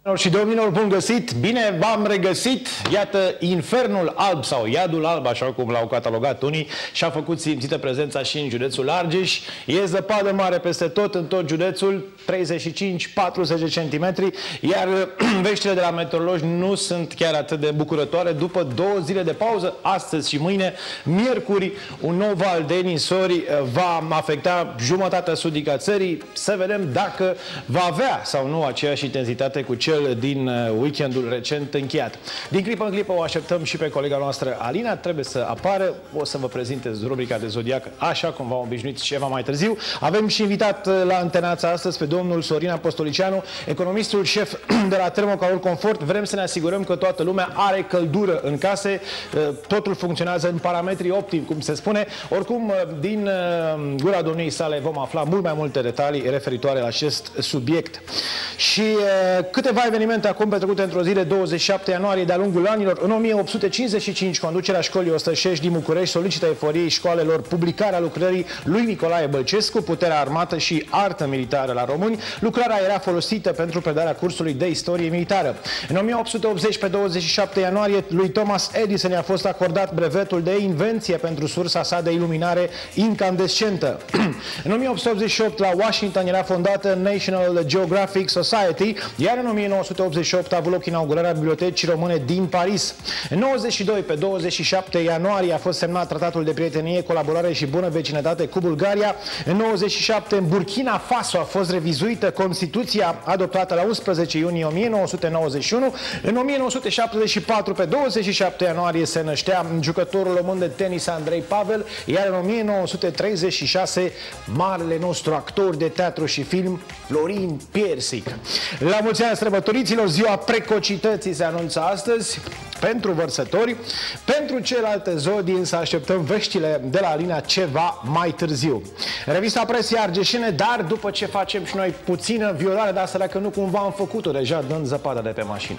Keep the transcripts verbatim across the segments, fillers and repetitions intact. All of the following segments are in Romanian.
Și domnilor, bun găsit! Bine v-am regăsit! Iată, infernul alb sau iadul alb, așa cum l-au catalogat unii, și-a făcut simțită prezența și în județul Argeș. E zăpadă mare peste tot, în tot județul, treizeci și cinci patruzeci centimetri, iar veștile de la meteorologi nu sunt chiar atât de bucurătoare. După două zile de pauză, astăzi și mâine, miercuri, un nou val de nisori va afecta jumătatea sudică a țării. Să vedem dacă va avea sau nu aceeași intensitate cu cel din weekendul recent încheiat. Din clipă în clipă o așteptăm și pe colega noastră Alina. Trebuie să apară, o să vă prezinte rubrica de zodiac, așa cum v-am obișnuit ceva mai târziu. Avem și invitat la antenața astăzi pe domnul Sorin Apostolicianu, economistul șef de la Termocaul Confort. Vrem să ne asigurăm că toată lumea are căldură în case, totul funcționează în parametri optimi, cum se spune. Oricum, din gura domniei sale vom afla mult mai multe detalii referitoare la acest subiect. Și câteva evenimente acum petrecute într-o zi de douăzeci și șapte ianuarie de-a lungul anilor. În o mie opt sute cincizeci și cinci, conducerea școlii Ostășești din București solicită eforiei școalelor publicarea lucrării lui Nicolae Bălcescu, Puterea armată și artă militară la români. Lucrarea era folosită pentru predarea cursului de istorie militară. În o mie opt sute optzeci, pe douăzeci și șapte ianuarie, lui Thomas Edison i-a fost acordat brevetul de invenție pentru sursa sa de iluminare incandescentă. În o mie opt sute optzeci și opt, la Washington era fondată National Geographic Society, iar în o mie nouă sute optzeci și opt a avut loc inaugurarea Bibliotecii Române din Paris. În nouăzeci și doi, pe douăzeci și șapte ianuarie, a fost semnat Tratatul de Prietenie, Colaborare și Bună Vecinătate cu Bulgaria. În nouăzeci și șapte, în Burkina Faso a fost revizuită Constituția adoptată la unsprezece iunie o mie nouă sute nouăzeci și unu. În o mie nouă sute șaptezeci și patru, pe douăzeci și șapte ianuarie, se năștea jucătorul român de tenis Andrei Pavel, iar în o mie nouă sute treizeci și șase, marele nostru actor de teatru și film, Florin Piersic. La mulți ani sărbătoriților, ziua precocității se anunță astăzi pentru vărsători. Pentru celelalte zodii însă așteptăm veștile de la Alina ceva mai târziu. Revista Presei Argeșene, dar după ce facem și noi puțină violare de asta, dacă nu cumva am făcut-o deja dând zăpada de pe mașină.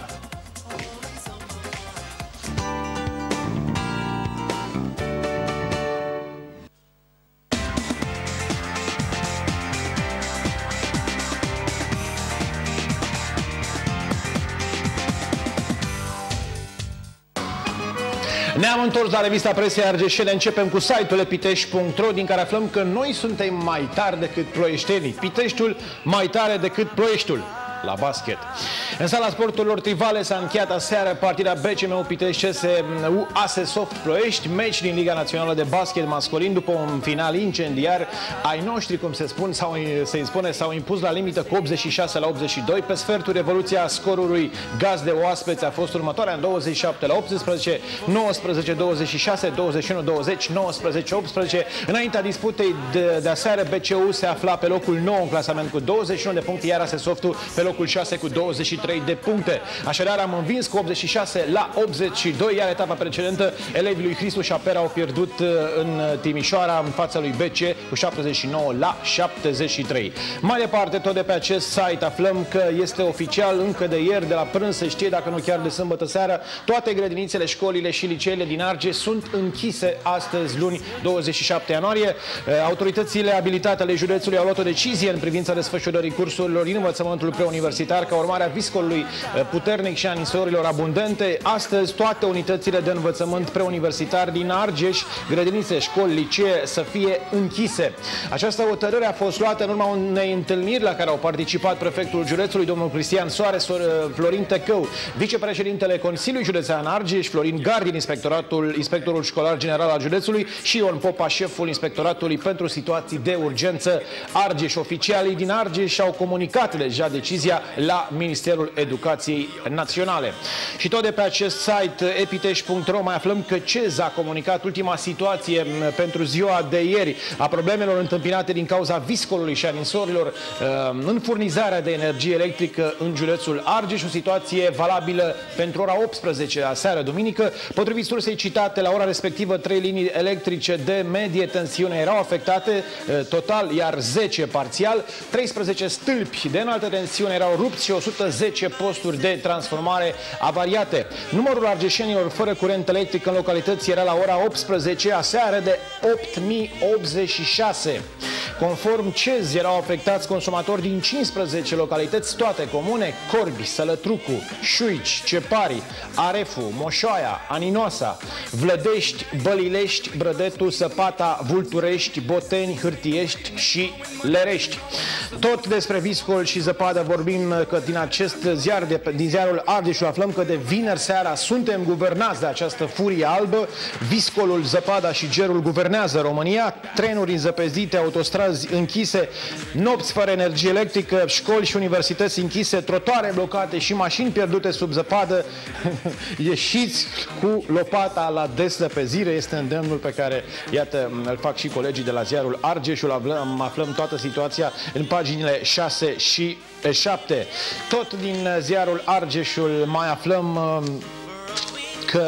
Ne-am întors la revista Presei Argeșene. Începem cu site-ul epitești punct ro, din care aflăm că noi suntem mai tari decât ploieștenii. Piteștiul mai tare decât Ploieștiul la basket. În sala sporturilor Trivale s-a încheiat aseară partida B C M U Pitești C S U A S Soft Ploiești, meci din Liga Națională de Basket Masculin. După un final incendiar, ai noștri, cum se spun, sau se spune, s-au impus la limită cu optzeci și șase la optzeci și doi. Pe sferturi, evoluția scorului gazde oaspeți a fost următoarea: în douăzeci și șapte la optsprezece, nouăsprezece douăzeci și șase, douăzeci și unu douăzeci, nouăsprezece optsprezece. Înaintea disputei de, de aseară, B C U se afla pe locul nouă în clasament cu douăzeci și unu de puncte, iar A S Softul pe locul șase cu douăzeci și trei de puncte. Așadar, am învins cu optzeci și șase la optzeci și doi, iar etapa precedentă, elevii lui Cristu Șapera au pierdut în Timișoara în fața lui B C cu șaptezeci și nouă la șaptezeci și trei. Mai departe, tot de pe acest site, aflăm că este oficial încă de ieri, de la prânz, se știe, dacă nu chiar de sâmbătă seara, toate grădinițele, școlile și liceele din Argeș sunt închise astăzi, luni, douăzeci și șapte ianuarie. Autoritățile abilitate ale județului au luat o decizie în privința desfășurării cursurilor din învățământul preuniversitar ca urmare a viscolului puternic și a ninsorilor abundente. Astăzi, toate unitățile de învățământ preuniversitar din Argeș, grădinițe, școli, licee, să fie închise. Această hotărâre a fost luată în urma unei întâlniri la care au participat prefectul județului, domnul Cristian Soares, Florin Tecău, vicepreședintele Consiliului Județean Argeș, Florin Gardin, inspectoratul, inspectorul școlar general al județului, și Ion Popa, șeful inspectoratului pentru situații de urgență Argeș. Oficialii din Argeș au comunicat deja decizia la Ministerul Educației Naționale. Și tot de pe acest site epitești punct ro mai aflăm că C E Z a comunicat ultima situație pentru ziua de ieri a problemelor întâmpinate din cauza viscolului și a ninsorilor în furnizarea de energie electrică în județul Argeș, o situație valabilă pentru ora optsprezece aseară, duminică. Potrivit sursei citate, la ora respectivă, trei linii electrice de medie tensiune erau afectate total, iar zece parțial, treisprezece stâlpi de înaltă tensiune erau rupți și o sută zece posturi de transformare avariate. Numărul argeșenilor fără curent electric în localități era la ora optsprezece aseară de opt mii optzeci și șase. Conform C E Z, erau afectați consumatori din cincisprezece localități, toate comune: Corbi, Sălătrucu, Șuici, Cepari, Arefu, Moșoaia, Aninoasa, Vlădești, Bălilești, Brădetu, Săpata, Vulturești, Boteni, Hârtiești și Lerești. Tot despre viscol și zăpadă vorbim, că din acest ziar, de, din ziarul Argeșul, aflăm că de vineri seara suntem guvernați de această furie albă. Viscolul, zăpada și gerul guvernează România. Trenuri înzăpezite, autostrăzi închise, nopți fără energie electrică, școli și universități închise, trotuare blocate și mașini pierdute sub zăpadă. Ieșiți cu lopata la dezăpezire, este îndemnul pe care, iată, îl fac și colegii de la ziarul Argeșul. Aflăm, aflăm toată situația în paginile șase și șapte. Tot din ziarul Argeșul mai aflăm că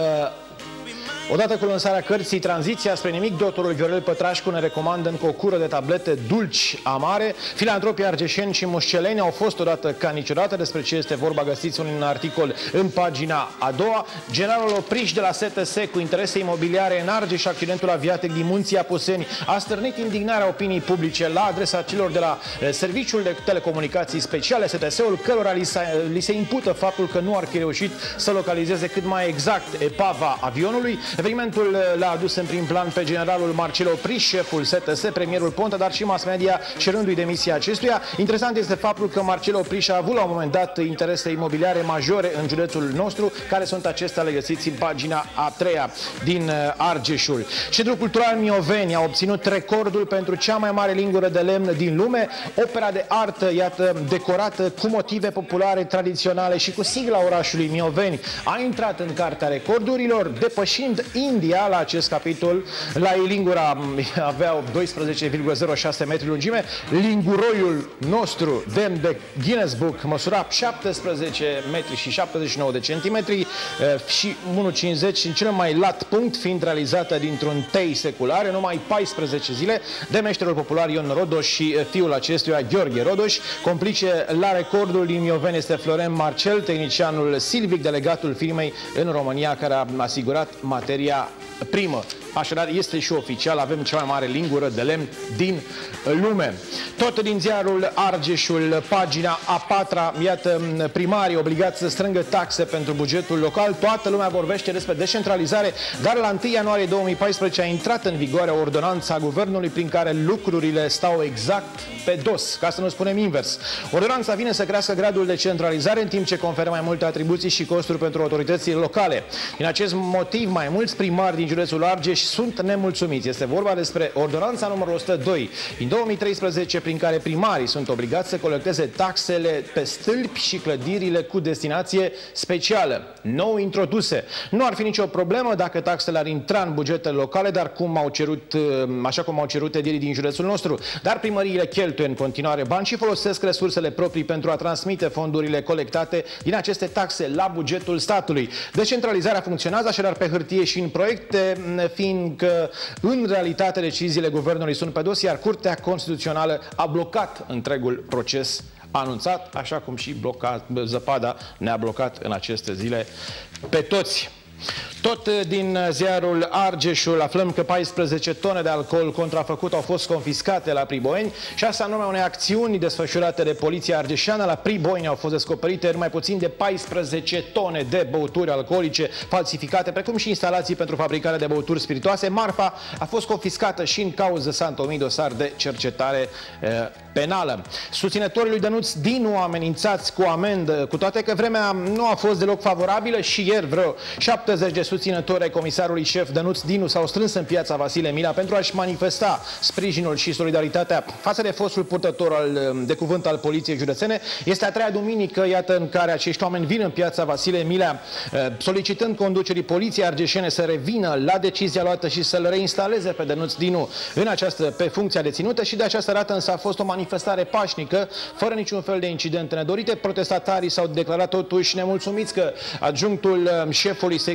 odată cu lansarea cărții Tranziția spre nimic, doctorul Viorel Pătrașcu ne recomandă încă o cură de tablete dulci amare. Filantropii argeșeni și mușceleni au fost odată ca niciodată. Despre ce este vorba găsiți un articol în pagina a doua. Generalul Opriș de la S T S cu interese imobiliare în Argeș și accidentul aviatic din Munții Apuseni a stârnit indignarea opiniei publice la adresa celor de la Serviciul de Telecomunicații Speciale, S T S-ul, cărora li se, li se impută faptul că nu ar fi reușit să localizeze cât mai exact epava avionului. Evenimentul l-a adus în prim plan pe generalul Marcel Opriș, șeful S T S, premierul Ponta, dar și mass media, cerându-i demisia acestuia. Interesant este faptul că Marcel Opriș a avut la un moment dat interese imobiliare majore în județul nostru. Care sunt acestea? Le găsiți în pagina a treia din Argeșul. Centrul Cultural Mioveni a obținut recordul pentru cea mai mare lingură de lemn din lume. Opera de artă, iată, decorată cu motive populare, tradiționale și cu sigla orașului Mioveni, a intrat în cartea recordurilor, depășind India la acest capitol. La ei lingura avea doisprezece virgulă zero șase metri lungime. Linguroiul nostru, demn de Guinness Book, măsura șaptesprezece metri și șaptezeci și nouă de centimetri și unu virgulă cincizeci în cel mai lat punct, fiind realizată dintr-un tei secular, în numai paisprezece zile, de meșterul popular Ion Rodoș și fiul acestuia, Gheorghe Rodoș. Complice la recordul din Mioveni este Floren Marcel, tehnicianul silvic, delegatul firmei în România, care a asigurat materia primă. Așadar, este și oficial, avem cea mai mare lingură de lemn din lume. Tot din ziarul Argeșul, pagina a patra, iată, primarii obligați să strângă taxe pentru bugetul local. Toată lumea vorbește despre descentralizare, dar la întâi ianuarie două mii paisprezece a intrat în vigoare o ordonanță a guvernului prin care lucrurile stau exact pe dos, ca să nu spunem invers. Ordonanța vine să crească gradul de centralizare, în timp ce conferă mai multe atribuții și costuri pentru autoritățile locale. Din acest motiv, mai mulți primari din județul Argeș sunt nemulțumiți. Este vorba despre ordonanța numărul o sută doi din două mii treisprezece, prin care primarii sunt obligați să colecteze taxele pe stâlpi și clădirile cu destinație specială, nou introduse. Nu ar fi nicio problemă dacă taxele ar intra în bugetele locale, dar cum au cerut, așa cum au cerut edilii din județul nostru. Dar primăriile cheltuie în continuare bani și folosesc resursele proprii pentru a transmite fondurile colectate din aceste taxe la bugetul statului. Decentralizarea funcționează așadar pe hârtie și în proiecte, fiindcă în realitate deciziile guvernului sunt pe dos, iar Curtea Constituțională a blocat întregul proces anunțat, așa cum și blocat, zăpada ne-a blocat în aceste zile pe toți. Tot din ziarul Argeșul aflăm că paisprezece tone de alcool contrafăcut au fost confiscate la Priboeni și asta în urma unei acțiuni desfășurate de poliția argeșeană. La Priboeni au fost descoperite mai puțin de paisprezece tone de băuturi alcoolice falsificate, precum și instalații pentru fabricarea de băuturi spiritoase. Marfa a fost confiscată și în cauză s-a întomit dosar de cercetare eh, penală. Susținătorii lui Dănuț Dinu amenințați cu amendă, cu toate că vremea nu a fost deloc favorabilă și ieri vreo șaptezeci de susținători ai comisarului șef Dănuț Dinu s-au strâns în piața Vasile Milea pentru a-și manifesta sprijinul și solidaritatea față de fostul purtător al, de cuvânt al Poliției Județene. Este a treia duminică, iată, în care acești oameni vin în piața Vasile Milea solicitând conducerii Poliției Argeșene să revină la decizia luată și să-l reinstaleze pe Dănuț Dinu în această, pe funcția deținută, și de această dată însă a fost o manifestare pașnică, fără niciun fel de incidente nedorite. Protestatarii s-au declarat totuși nemulțumiți că adjunctul șefului secției unu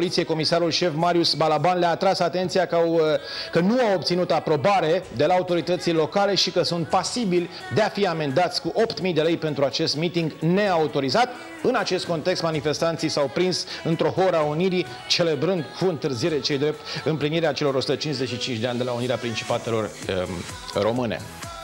poliție, comisarul șef Marius Balaban le-a atras atenția că, au, că nu au obținut aprobare de la autoritățile locale și că sunt pasibili de a fi amendați cu opt mii de lei pentru acest meeting neautorizat. În acest context, manifestanții s-au prins într-o horă a unirii, celebrând cu întârziere, cei drept, împlinirea celor o sută cincizeci și cinci de ani de la unirea Principatelor um, române.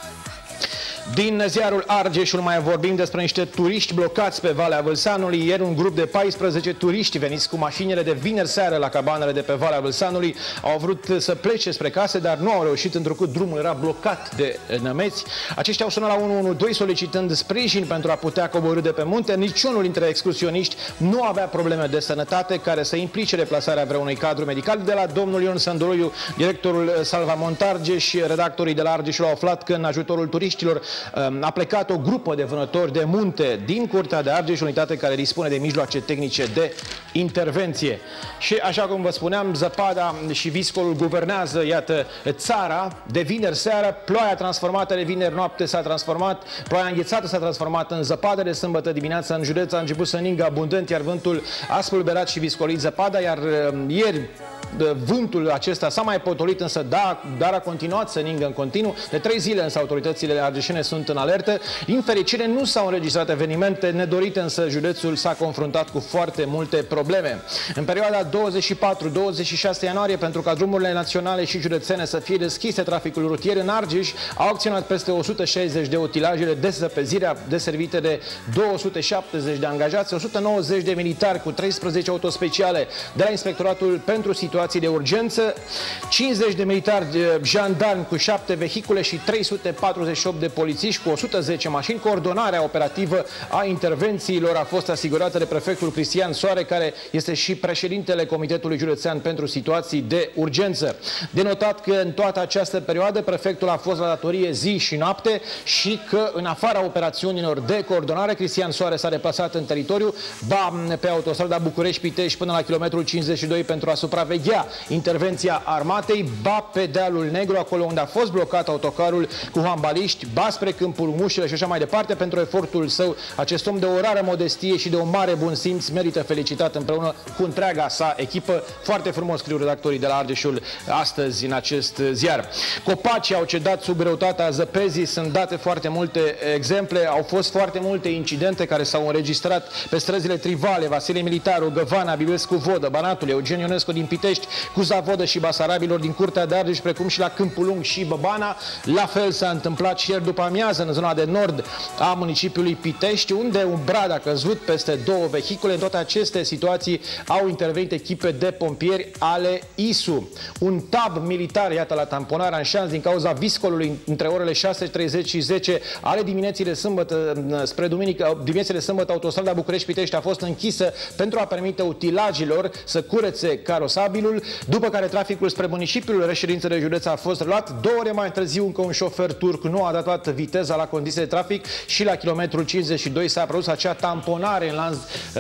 Din ziarul Argeșul mai vorbim despre niște turiști blocați pe Valea Vâlsanului. Ieri un grup de paisprezece turiști veniți cu mașinile de vineri seară la cabanele de pe Valea Vâlsanului au vrut să plece spre case, dar nu au reușit întrucât drumul era blocat de nămeți. Aceștia au sunat la unu unu doi solicitând sprijin pentru a putea coborî de pe munte. Niciunul dintre excursioniști nu avea probleme de sănătate care să implice deplasarea vreunui cadru medical. De la domnul Ion Sânduroiu, directorul Salvamont Argeș și redactorii de la Argeșul au aflat că în ajutorul turiștilor a plecat o grupă de vânători de munte din Curtea de Argeș, unitate care dispune de mijloace tehnice de intervenție. Și așa cum vă spuneam, zăpada și viscolul guvernează, iată, țara. De vineri seară, ploaia transformată de vineri noapte s-a transformat, ploaia înghețată s-a transformat în zăpadă. De sâmbătă dimineața în județ a început să ningă abundent, iar vântul a spulberat și viscolit zăpada, iar ieri vântul acesta s-a mai potolit, însă da, dar a continuat să ningă în continuu. De trei zile însă autoritățile argeșene sunt în alertă. Din fericire nu s-au înregistrat evenimente nedorite, însă județul s-a confruntat cu foarte multe probleme. În perioada douăzeci și patru douăzeci și șase ianuarie, pentru ca drumurile naționale și județene să fie deschise traficul rutier în Argeș, au acționat peste o sută șaizeci de utilajele de zăpezire deservite de două sute șaptezeci de angajați, o sută nouăzeci de militari cu treisprezece autospeciale de la Inspectoratul pentru Situații de Urgență, cincizeci de militari jandarmi cu șapte vehicule și trei sute patruzeci și opt de polițiști cu o sută zece mașini. Coordonarea operativă a intervențiilor a fost asigurată de prefectul Cristian Soare, care este și președintele Comitetului Județean pentru Situații de Urgență. De notat că în toată această perioadă prefectul a fost la datorie zi și noapte și că în afara operațiunilor de coordonare, Cristian Soare s-a deplasat în teritoriu, ba pe autostrada București-Pitești până la kilometrul cincizeci și doi pentru a supraveghea intervenția armatei, ba pe Dealul Negru, acolo unde a fost blocat autocarul cu hambaliști, ba spre Câmpul Mușile și așa mai departe. Pentru efortul său, acest om de o rară modestie și de o mare bun simț merită felicitat împreună cu întreaga sa echipă. Foarte frumos scriu redactorii de la Argeșul astăzi în acest ziar. Copacii au cedat sub greutatea zăpezii, sunt date foarte multe exemple, au fost foarte multe incidente care s-au înregistrat pe străzile Trivale, Vasile Militaru, Găvana, Bibilescu Vodă, Banatul, Eugen Ionescu din Pitești, cu Zavodă și Basarabilor din Curtea de Argeș, precum și la Câmpul Lung și Băbana. La fel s-a întâmplat și ieri după amiază în zona de nord a municipiului Pitești, unde un brad a căzut peste două vehicule. În toate aceste situații au intervenit echipe de pompieri ale I S U. Un tab militar, iată, la tamponarea în șanț din cauza viscolului între orele șase și treizeci și zece ale dimineții de sâmbătă spre duminică, dimineții de sâmbătă, autostrada București-Pitești a fost închisă pentru a permite utilajilor să curețe carosabilul, după care traficul spre municipiul reședință de județ a fost reluat. Două ore mai târziu, încă un șofer turc nu a datat viteza la condiții de trafic și la kilometrul cincizeci și doi s-a produs acea tamponare în lanț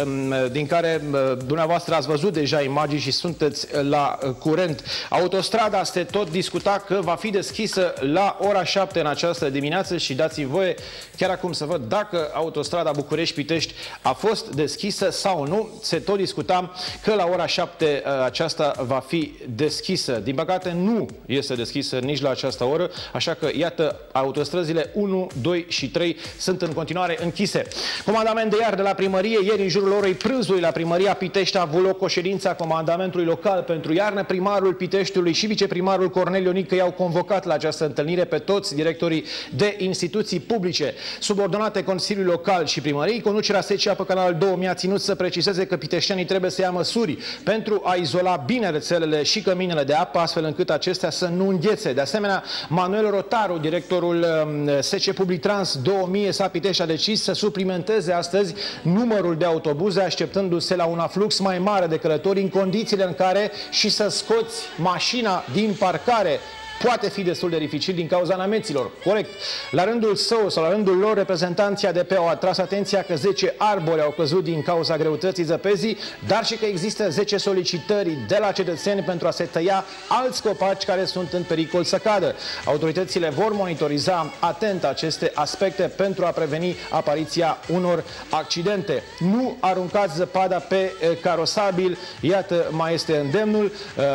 din care dumneavoastră ați văzut deja imagini și sunteți la curent. Autostrada se tot discuta că va fi deschisă la ora șapte în această dimineață și dați-mi voie chiar acum să văd dacă autostrada București-Pitești a fost deschisă sau nu. Se tot discuta că la ora șapte aceasta va fi deschisă. Din păcate nu este deschisă nici la această oră, așa că iată, autostrăzile unu, doi și trei sunt în continuare închise. Comandament de iar de la primărie. Ieri în jurul orei prânzului la primăria Pitești a avut loc o ședință a comandamentului local pentru iarnă. Primarul Piteștiului și viceprimarul Cornel Ionică i-au convocat la această întâlnire pe toți directorii de instituții publice subordonate Consiliului Local și primăriei. Conducerea S C A pe Canal doi mii a ținut să precizeze că piteștenii trebuie să ia măsuri pentru a izola bine rețelele și căminele de apă, astfel încât acestea să nu înghețe. De asemenea, Manuel Rotaru, directorul S C Public Trans două mii S A Pitești, a decis să suplimenteze astăzi numărul de autobuze, așteptându-se la un aflux mai mare de călători în condițiile în care și să scoți mașina din parcare poate fi destul de dificil din cauza nameților. Corect. La rândul său sau la rândul lor, reprezentanții A D P au atras atenția că zece arbori au căzut din cauza greutății zăpezii, dar și că există zece solicitări de la cetățeni pentru a se tăia alți copaci care sunt în pericol să cadă. Autoritățile vor monitoriza atent aceste aspecte pentru a preveni apariția unor accidente. Nu aruncați zăpada pe carosabil, iată, mai este îndemnul.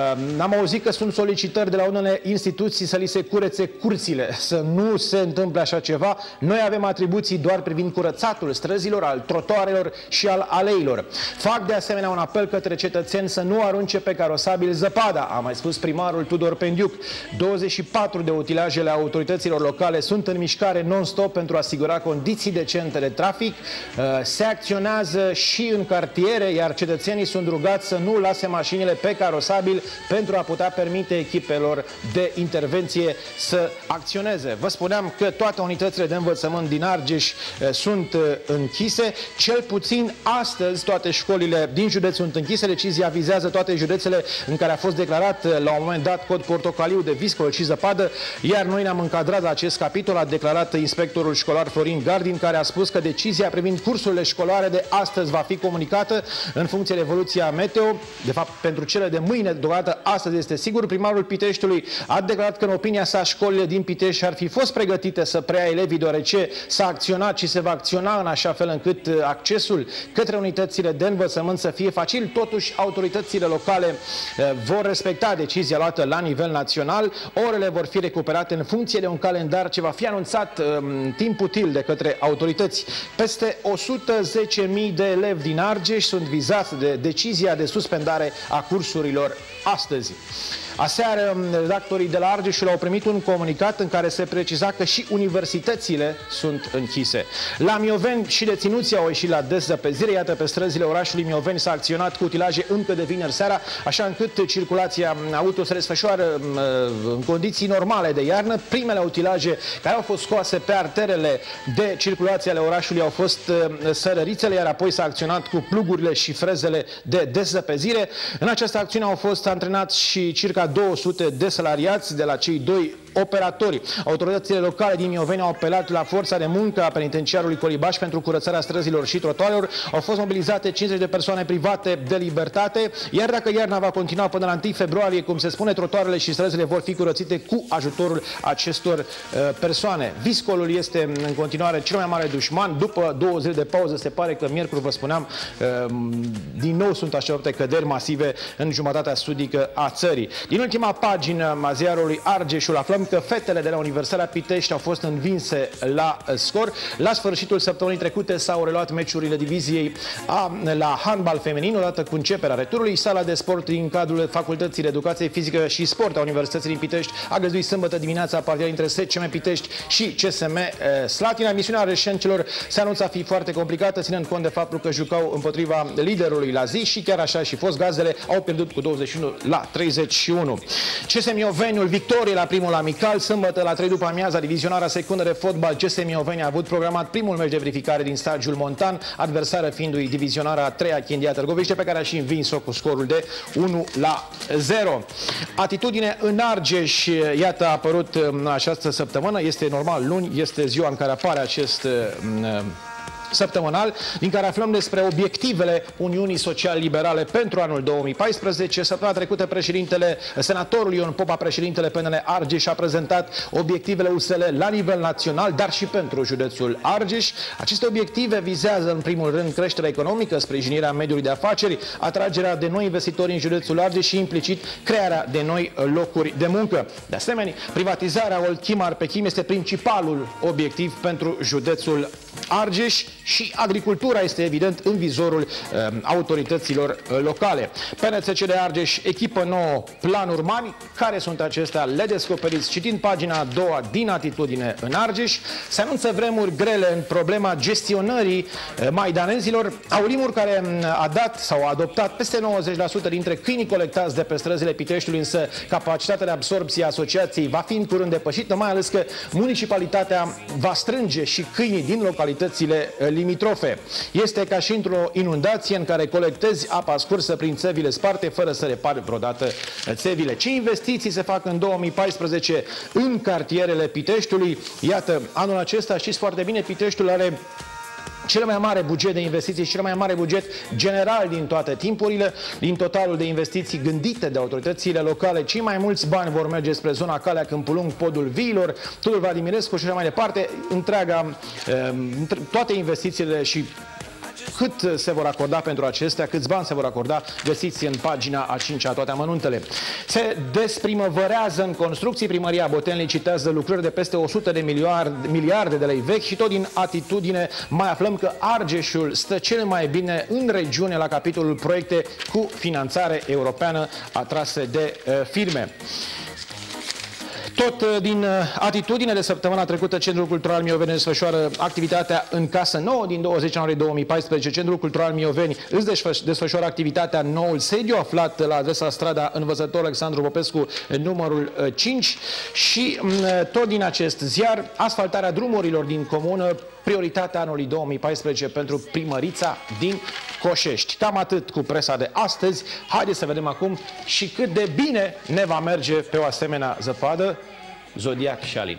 Am auzit că sunt solicitări de la unele instituții să li se curețe curțile, să nu se întâmple așa ceva. Noi avem atribuții doar privind curățatul străzilor, al trotuarelor și al aleilor. Fac de asemenea un apel către cetățeni să nu arunce pe carosabil zăpada, a mai spus primarul Tudor Pendiuc. douăzeci și patru de utilajele autorităților locale sunt în mișcare non-stop pentru a asigura condiții decente de trafic. Se acționează și în cartiere, iar cetățenii sunt rugați să nu lase mașinile pe carosabil pentru a putea permite echipelor de intervenție să acționeze. Vă spuneam că toate unitățile de învățământ din Argeș sunt închise. Cel puțin astăzi toate școlile din județ sunt închise. Decizia vizează toate județele în care a fost declarat la un moment dat cod portocaliu de viscol și zăpadă, iar noi ne-am încadrat la acest capitol, a declarat inspectorul școlar Florin Gardin, care a spus că decizia privind cursurile școlare de astăzi va fi comunicată în funcție de evoluția meteo. De fapt, pentru cele de mâine, deocamdată astăzi este sigur. Primarul Piteștiului a declarat că în opinia sa școlile din Pitești ar fi fost pregătite să preia elevii, deoarece s-a acționat și se va acționa în așa fel încât accesul către unitățile de învățământ să fie facil. Totuși, autoritățile locale vor respecta decizia luată la nivel național. Orele vor fi recuperate în funcție de un calendar ce va fi anunțat în timp util de către autorități. Peste o sută zece mii de elevi din Argeș sunt vizați de decizia de suspendare a cursurilor astăzi. Aseară, redactorii de la Argeșul au primit un comunicat în care se preciza că și universitățile sunt închise. La Mioveni și deținuții au ieșit la dezăpezire. Iată, pe străzile orașului Mioveni s-a acționat cu utilaje încă de vineri seara, așa încât circulația auto se desfășoară în condiții normale de iarnă. Primele utilaje care au fost scoase pe arterele de circulație ale orașului au fost sărărițele, iar apoi s-a acționat cu plugurile și frezele de dezăpezire. În această acțiune au fost antrenați și circa două sute de salariați de la cei doi operatori. Autoritățile locale din Mioveni au apelat la forța de muncă a penitenciarului Colibaș pentru curățarea străzilor și trotuarelor. Au fost mobilizate cincizeci de persoane private de libertate, iar dacă iarna va continua până la întâi februarie, cum se spune, trotuarele și străzile vor fi curățite cu ajutorul acestor uh, persoane. Viscolul este în continuare cel mai mare dușman. După două zile de pauză, se pare că miercuri, vă spuneam, uh, din nou sunt așteptate căderi masive în jumătatea sudică a țării. Din ultima pagină a ziarului Argeșul aflăm că fetele de la Universitatea Pitești au fost învinse la scor. La sfârșitul săptămânii trecute s-au reluat meciurile diviziei A la handbal feminin, odată cu începerea returului. Sala de sport din cadrul Facultății de Educație Fizică și Sport a Universității din Pitești a găzduit sâmbătă dimineața partida între S C M Pitești și C S M Slatina. Misiunea reșencelor se anunța a fi foarte complicată, ținând cont de faptul că jucau împotriva liderului la zi și chiar așa și fost. Gazdele au pierdut cu douăzeci și unu la treizeci și unu. C S Mioveniul victorie la primul amical. Sâmbătă la trei după amiaza, divizionarea secundă de fotbal C S Mioveni a avut programat primul meci de verificare din Stagiul Montan, adversară fiindu-i divizionarea a treia Chindia Târgoviște, pe care a și învins-o cu scorul de unu la zero. Atitudine în Argeș, iată, a apărut în această săptămână, este normal luni, este ziua în care apare acest săptămânal, din care aflăm despre obiectivele Uniunii Social-Liberale pentru anul două mii paisprezece. Săptămâna trecută, președintele, senatorul Ion Popa, președintele P N L Argeș, a prezentat obiectivele U S L la nivel național, dar și pentru județul Argeș. Aceste obiective vizează, în primul rând, creșterea economică, sprijinirea mediului de afaceri, atragerea de noi investitori în județul Argeș și, implicit, crearea de noi locuri de muncă. De asemenea, privatizarea Olchimar pe Chim este principalul obiectiv pentru județul Argeș și agricultura este evident în vizorul uh, autorităților uh, locale. P N C C de Argeș, echipă nouă, planuri mari. Care sunt acestea? Le descoperiți citind pagina a doua din Atitudine în Argeș. Se anunță vremuri grele în problema gestionării uh, maidanezilor. Aulimur, care a dat sau a adoptat peste nouăzeci la sută dintre câinii colectați de pe străzile Piteștiului, însă capacitatea de absorbție a asociației va fi în curând depășită, mai ales că municipalitatea va strânge și câinii din localitate localitățile limitrofe. Este ca și într-o inundație în care colectezi apa scursă prin țevile sparte fără să repari vreodată țevile. Ce investiții se fac în două mii paisprezece în cartierele Piteștiului? Iată, anul acesta știți foarte bine, Piteștiul are cel mai mare buget de investiții și cel mai mare buget general din toate timpurile, din totalul de investiții gândite de autoritățile locale. Cei mai mulți bani vor merge spre zona Calea Câmpulung, Podul Viilor, Tudor Vladimirescu și așa mai departe. Întreaga, toate investițiile și cât se vor acorda pentru acestea, câți bani se vor acorda, găsiți în pagina a cincea toate amănuntele. Se desprimăvărează în construcții. Primăria Boten licitează lucrări de peste o sută de miliarde, miliarde de lei vechi și tot din atitudine mai aflăm că Argeșul stă cel mai bine în regiune la capitolul proiecte cu finanțare europeană atrase de uh, firme. Tot din atitudine, de săptămâna trecută, Centrul Cultural Mioveni desfășoară activitatea în casă nouă. Din douăzeci ianuarie două mii paisprezece, Centrul Cultural Mioveni își desfășoară activitatea în noul sediu, aflat la adresa strada Învățător Alexandru Popescu, numărul cinci. Și tot din acest ziar, asfaltarea drumurilor din comună, prioritatea anului două mii paisprezece pentru primărița din Coșești. Cam atât cu presa de astăzi. Haideți să vedem acum și cât de bine ne va merge pe o asemenea zăpadă. Zodiac și Alina.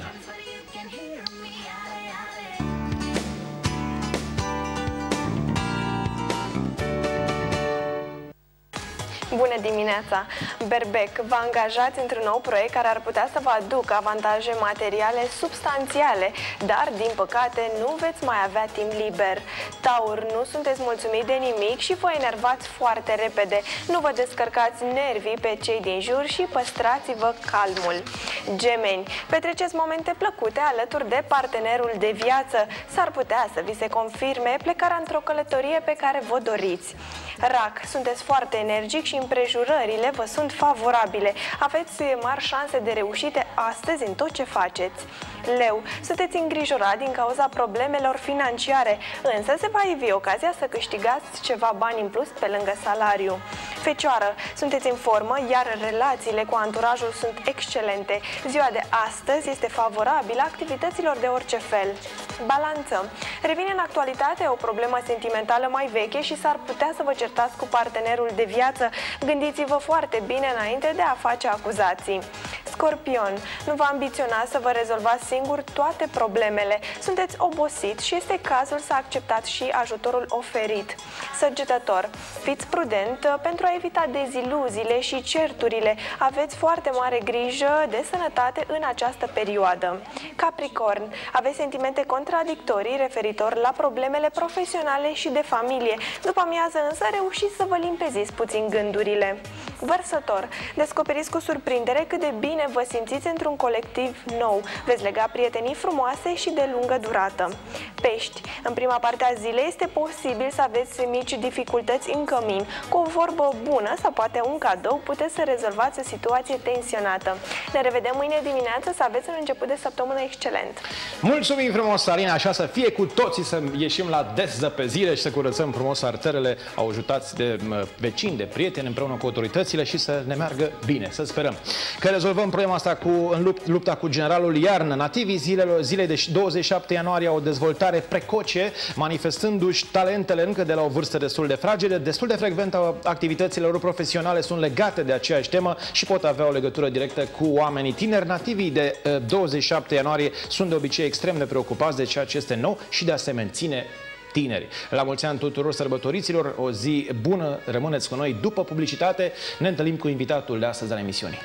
Bună dimineața! Berbec, vă angajați într-un nou proiect care ar putea să vă aducă avantaje materiale substanțiale, dar, din păcate, nu veți mai avea timp liber. Taur, nu sunteți mulțumit de nimic și vă enervați foarte repede. Nu vă descărcați nervii pe cei din jur și păstrați-vă calmul. Gemeni, petreceți momente plăcute alături de partenerul de viață. S-ar putea să vi se confirme plecarea într-o călătorie pe care vă doriți. Rac, sunteți foarte energic și împrejurările vă sunt favorabile. Aveți mari șanse de reușite astăzi în tot ce faceți. Leu, sunteți îngrijorat din cauza problemelor financiare, însă se va ivi ocazia să câștigați ceva bani în plus pe lângă salariu. Fecioară, sunteți în formă, iar relațiile cu anturajul sunt excelente. Ziua de astăzi este favorabilă activităților de orice fel. Balanță, revine în actualitate o problemă sentimentală mai veche și s-ar putea să vă certați cu partenerul de viață. Gândiți-vă foarte bine înainte de a face acuzații. Scorpion, nu vă ambiționați să vă rezolvați singur toate problemele. Sunteți obosit și este cazul să acceptați și ajutorul oferit. Săgetător, fiți prudent pentru a evita deziluziile și certurile. Aveți foarte mare grijă de sănătate în această perioadă. Capricorn, aveți sentimente contradictorii referitor la problemele profesionale și de familie. După amiază însă reușiți să vă limpeziți puțin gândurile. Vărsător, descoperiți cu surprindere cât de bine vă simțiți într-un colectiv nou. Veți lega prietenii frumoase și de lungă durată. Pești, în prima parte a zilei este posibil să aveți mici dificultăți în cămin. Cu o vorbă bună sau poate un cadou puteți să rezolvați o situație tensionată. Ne revedem mâine dimineață, să aveți un început de săptămână excelent. Mulțumim frumos, Alina, așa să fie cu toții, să ieșim la dezăpezire și să curățăm frumos arterele, au ajutați de vecini, de prieteni, împreună cu autoritățile și să ne meargă bine, să sperăm că rezolvăm problema asta cu, în lupt, lupta cu generalul Iarnă. Nativii zilelor, zilei de douăzeci și șapte ianuarie au o dezvoltare precoce, manifestându-și talentele încă de la o vârstă destul de fragedă. Destul de frecvent activitățile lor profesionale sunt legate de aceeași temă și pot avea o legătură directă cu oamenii tineri. Nativii de douăzeci și șapte ianuarie sunt de obicei extrem de preocupați de ceea ce este nou și de a se menține tineri. La mulți ani tuturor sărbătoriților, o zi bună, rămâneți cu noi după publicitate. Ne întâlnim cu invitatul de astăzi al emisiunii.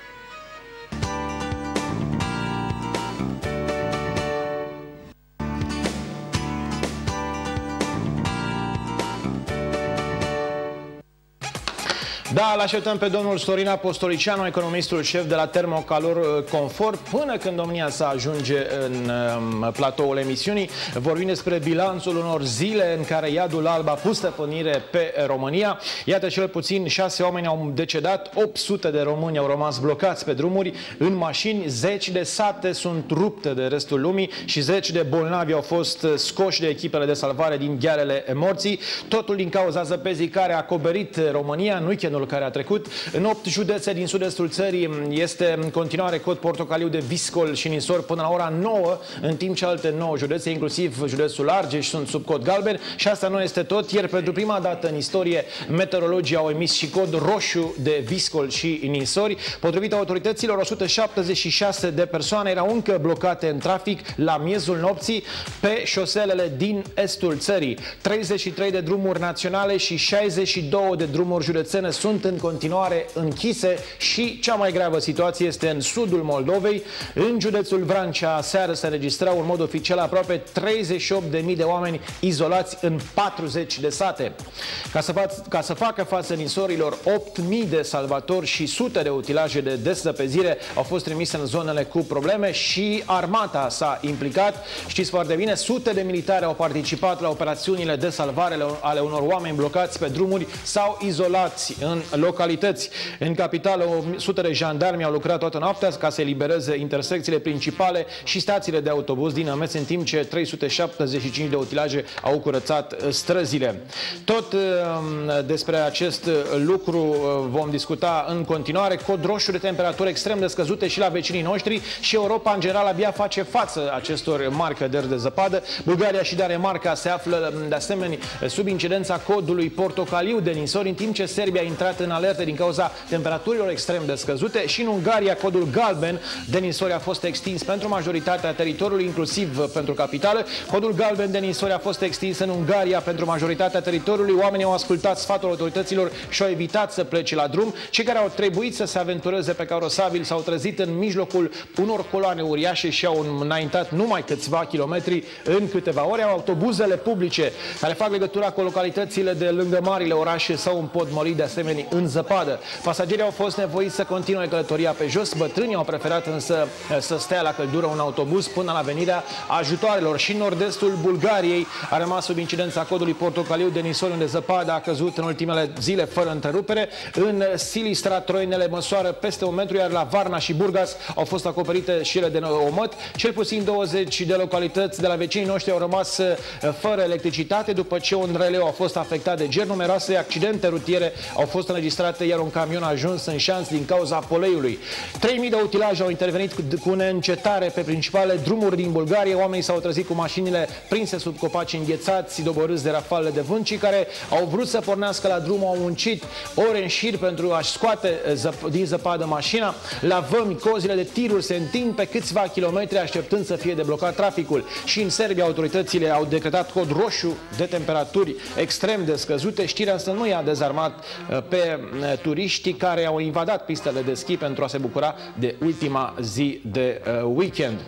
Da, îl așteptăm pe domnul Sorin Apostolicianu, economistul șef de la Termocalor Confort, până când domnia sa ajunge în um, platoul emisiunii. Vorbim despre bilanțul unor zile în care iadul alb a pus stăpânire pe România. Iată, cel puțin șase oameni au decedat, opt sute de români au rămas blocați pe drumuri, în mașini, zeci de sate sunt rupte de restul lumii și zeci de bolnavi au fost scoși de echipele de salvare din ghearele morții. Totul din cauza zăpezii care a acoperit România în weekendul care a trecut. În opt județe din sud-estul țării este în continuare cod portocaliu de viscol și ninsori până la ora nouă, în timp ce alte nouă județe, inclusiv județul Argeș, sunt sub cod galben. Și asta nu este tot. Ieri, pentru prima dată în istorie, meteorologii au emis și cod roșu de viscol și ninsori. Potrivit autorităților, o sută șaptezeci și șase de persoane erau încă blocate în trafic la miezul nopții pe șoselele din estul țării. treizeci și trei de drumuri naționale și șaizeci și două de drumuri județene sunt în continuare închise și cea mai gravă situație este în sudul Moldovei. În județul Vrancea, aseară se înregistrau în mod oficial aproape treizeci și opt de mii de oameni izolați în patruzeci de sate. Ca să, fac, ca să facă față ninsorilor, opt mii de salvatori și sute de utilaje de dezăpezire au fost trimise în zonele cu probleme și armata s-a implicat. Știți foarte bine, sute de militari au participat la operațiunile de salvare ale unor oameni blocați pe drumuri sau izolați în localități. În capitală, sute de jandarmi au lucrat toată noaptea ca să elibereze intersecțiile principale și stațiile de autobuz din Ameț, în timp ce trei sute șaptezeci și cinci de utilaje au curățat străzile. Tot uh, despre acest lucru uh, vom discuta în continuare. Cod roșu de temperaturi extrem de scăzute și la vecinii noștri și Europa în general abia face față acestor mari căderi de zăpadă. Bulgaria și Danemarca se află de asemenea sub incidența codului portocaliu de ninsori, în timp ce Serbia a intrat în alertă din cauza temperaturilor extrem de scăzute și în Ungaria codul galben de ninsori a fost extins pentru majoritatea teritoriului, inclusiv pentru capitală. Codul galben de ninsori a fost extins în Ungaria pentru majoritatea teritoriului. Oamenii au ascultat sfatul autorităților și au evitat să plece la drum. Cei care au trebuit să se aventureze pe carosabil s-au trezit în mijlocul unor coloane uriașe și au înaintat numai câțiva kilometri în câteva ore. Autobuzele publice care fac legătura cu localitățile de lângă marile orașe s-au împotmolit de asemenea în zăpadă. Pasagerii au fost nevoiți să continue călătoria pe jos. Bătrânii au preferat însă să stea la căldură un autobuz până la venirea ajutoarelor. Și nord-estul Bulgariei a rămas sub incidența codului portocaliu de ninsori, unde zăpada a căzut în ultimele zile fără întrerupere. În Silistra troinele măsoară peste un metru, iar la Varna și Burgas au fost acoperite și ele de omăt. Cel puțin douăzeci de localități de la vecinii noștri au rămas fără electricitate după ce un releu a fost afectat de ger. Numeroase accidente rutiere au fost înregistrate, iar un camion a ajuns în șanț din cauza poleiului. trei mii de utilaje au intervenit cu neîncetare pe principalele drumuri din Bulgaria. Oamenii s-au trezit cu mașinile prinse sub copaci înghețați, doborâți de rafalele de vânt. Cei care au vrut să pornească la drum au muncit ore în șir pentru a-și scoate zăp din zăpadă mașina. La vămi, cozile de tiruri se întind pe câțiva kilometri așteptând să fie deblocat traficul. Și în Serbia autoritățile au decretat cod roșu de temperaturi extrem de scăzute. Știrea însă nu i-a dezarmat pe turiștii care au invadat pistele de schi pentru a se bucura de ultima zi de weekend.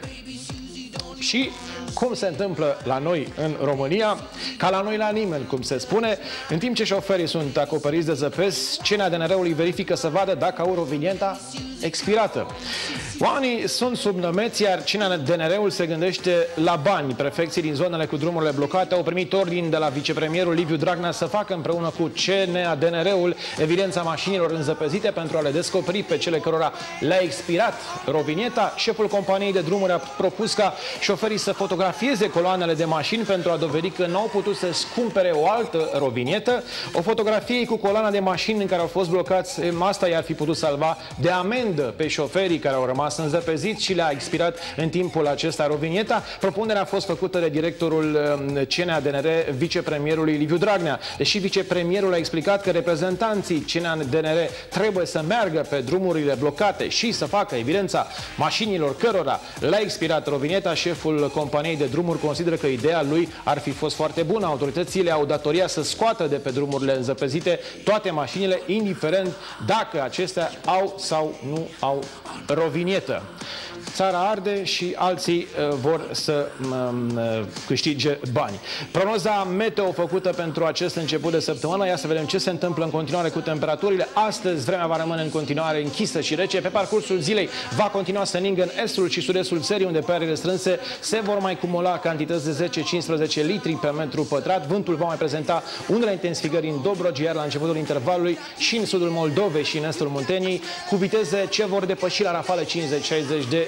Și cum se întâmplă la noi în România, ca la noi la nimeni, cum se spune, în timp ce șoferii sunt acoperiți de zăpezi, C N A D N R-ului verifică să vadă dacă au rovinieta expirată. Oamenii sunt sub nămeți, iar C N A D N R-ul se gândește la bani. Prefecții din zonele cu drumurile blocate au primit ordin de la vicepremierul Liviu Dragnea să facă împreună cu C N A D N R-ul evidența mașinilor înzăpezite pentru a le descoperi pe cele cărora le-a expirat rovinieta. Șeful companiei de drumuri a propus ca șoferii să fotografieze coloanele de mașini pentru a dovedi că nu au putut să-și cumpere o altă rovinietă. O fotografie cu coloana de mașini în care au fost blocați, asta i-ar fi putut salva de amendă pe șoferii care au rămas înzăpeziți și le-a expirat în timpul acesta rovinieta. Propunerea a fost făcută de directorul C N A D N R, vicepremierului Liviu Dragnea. Deși vicepremierul a explicat că reprezentanții C N A D N R trebuie să meargă pe drumurile blocate și să facă evidența mașinilor cărora le-a expirat rovinieta, șeful companiei de drumuri consideră că ideea lui ar fi fost foarte bună. Autoritățile au datoria să scoată de pe drumurile înzăpezite toate mașinile, indiferent dacă acestea au sau nu au rovinietă. Țara arde și alții uh, vor să uh, câștige bani. Prognoza meteo făcută pentru acest început de săptămână. Ia să vedem ce se întâmplă în continuare cu temperaturile. Astăzi vremea va rămâne în continuare închisă și rece. Pe parcursul zilei va continua să ningă în estul și sud-estul țării, unde pe arele strânse se vor mai cumula cantități de zece cincisprezece litri pe metru pătrat. Vântul va mai prezenta unele intensificări în Dobrogi, iar la începutul intervalului și în sudul Moldovei și în estul Munteniei, cu viteze ce vor depăși la rafale cincizeci șaizeci de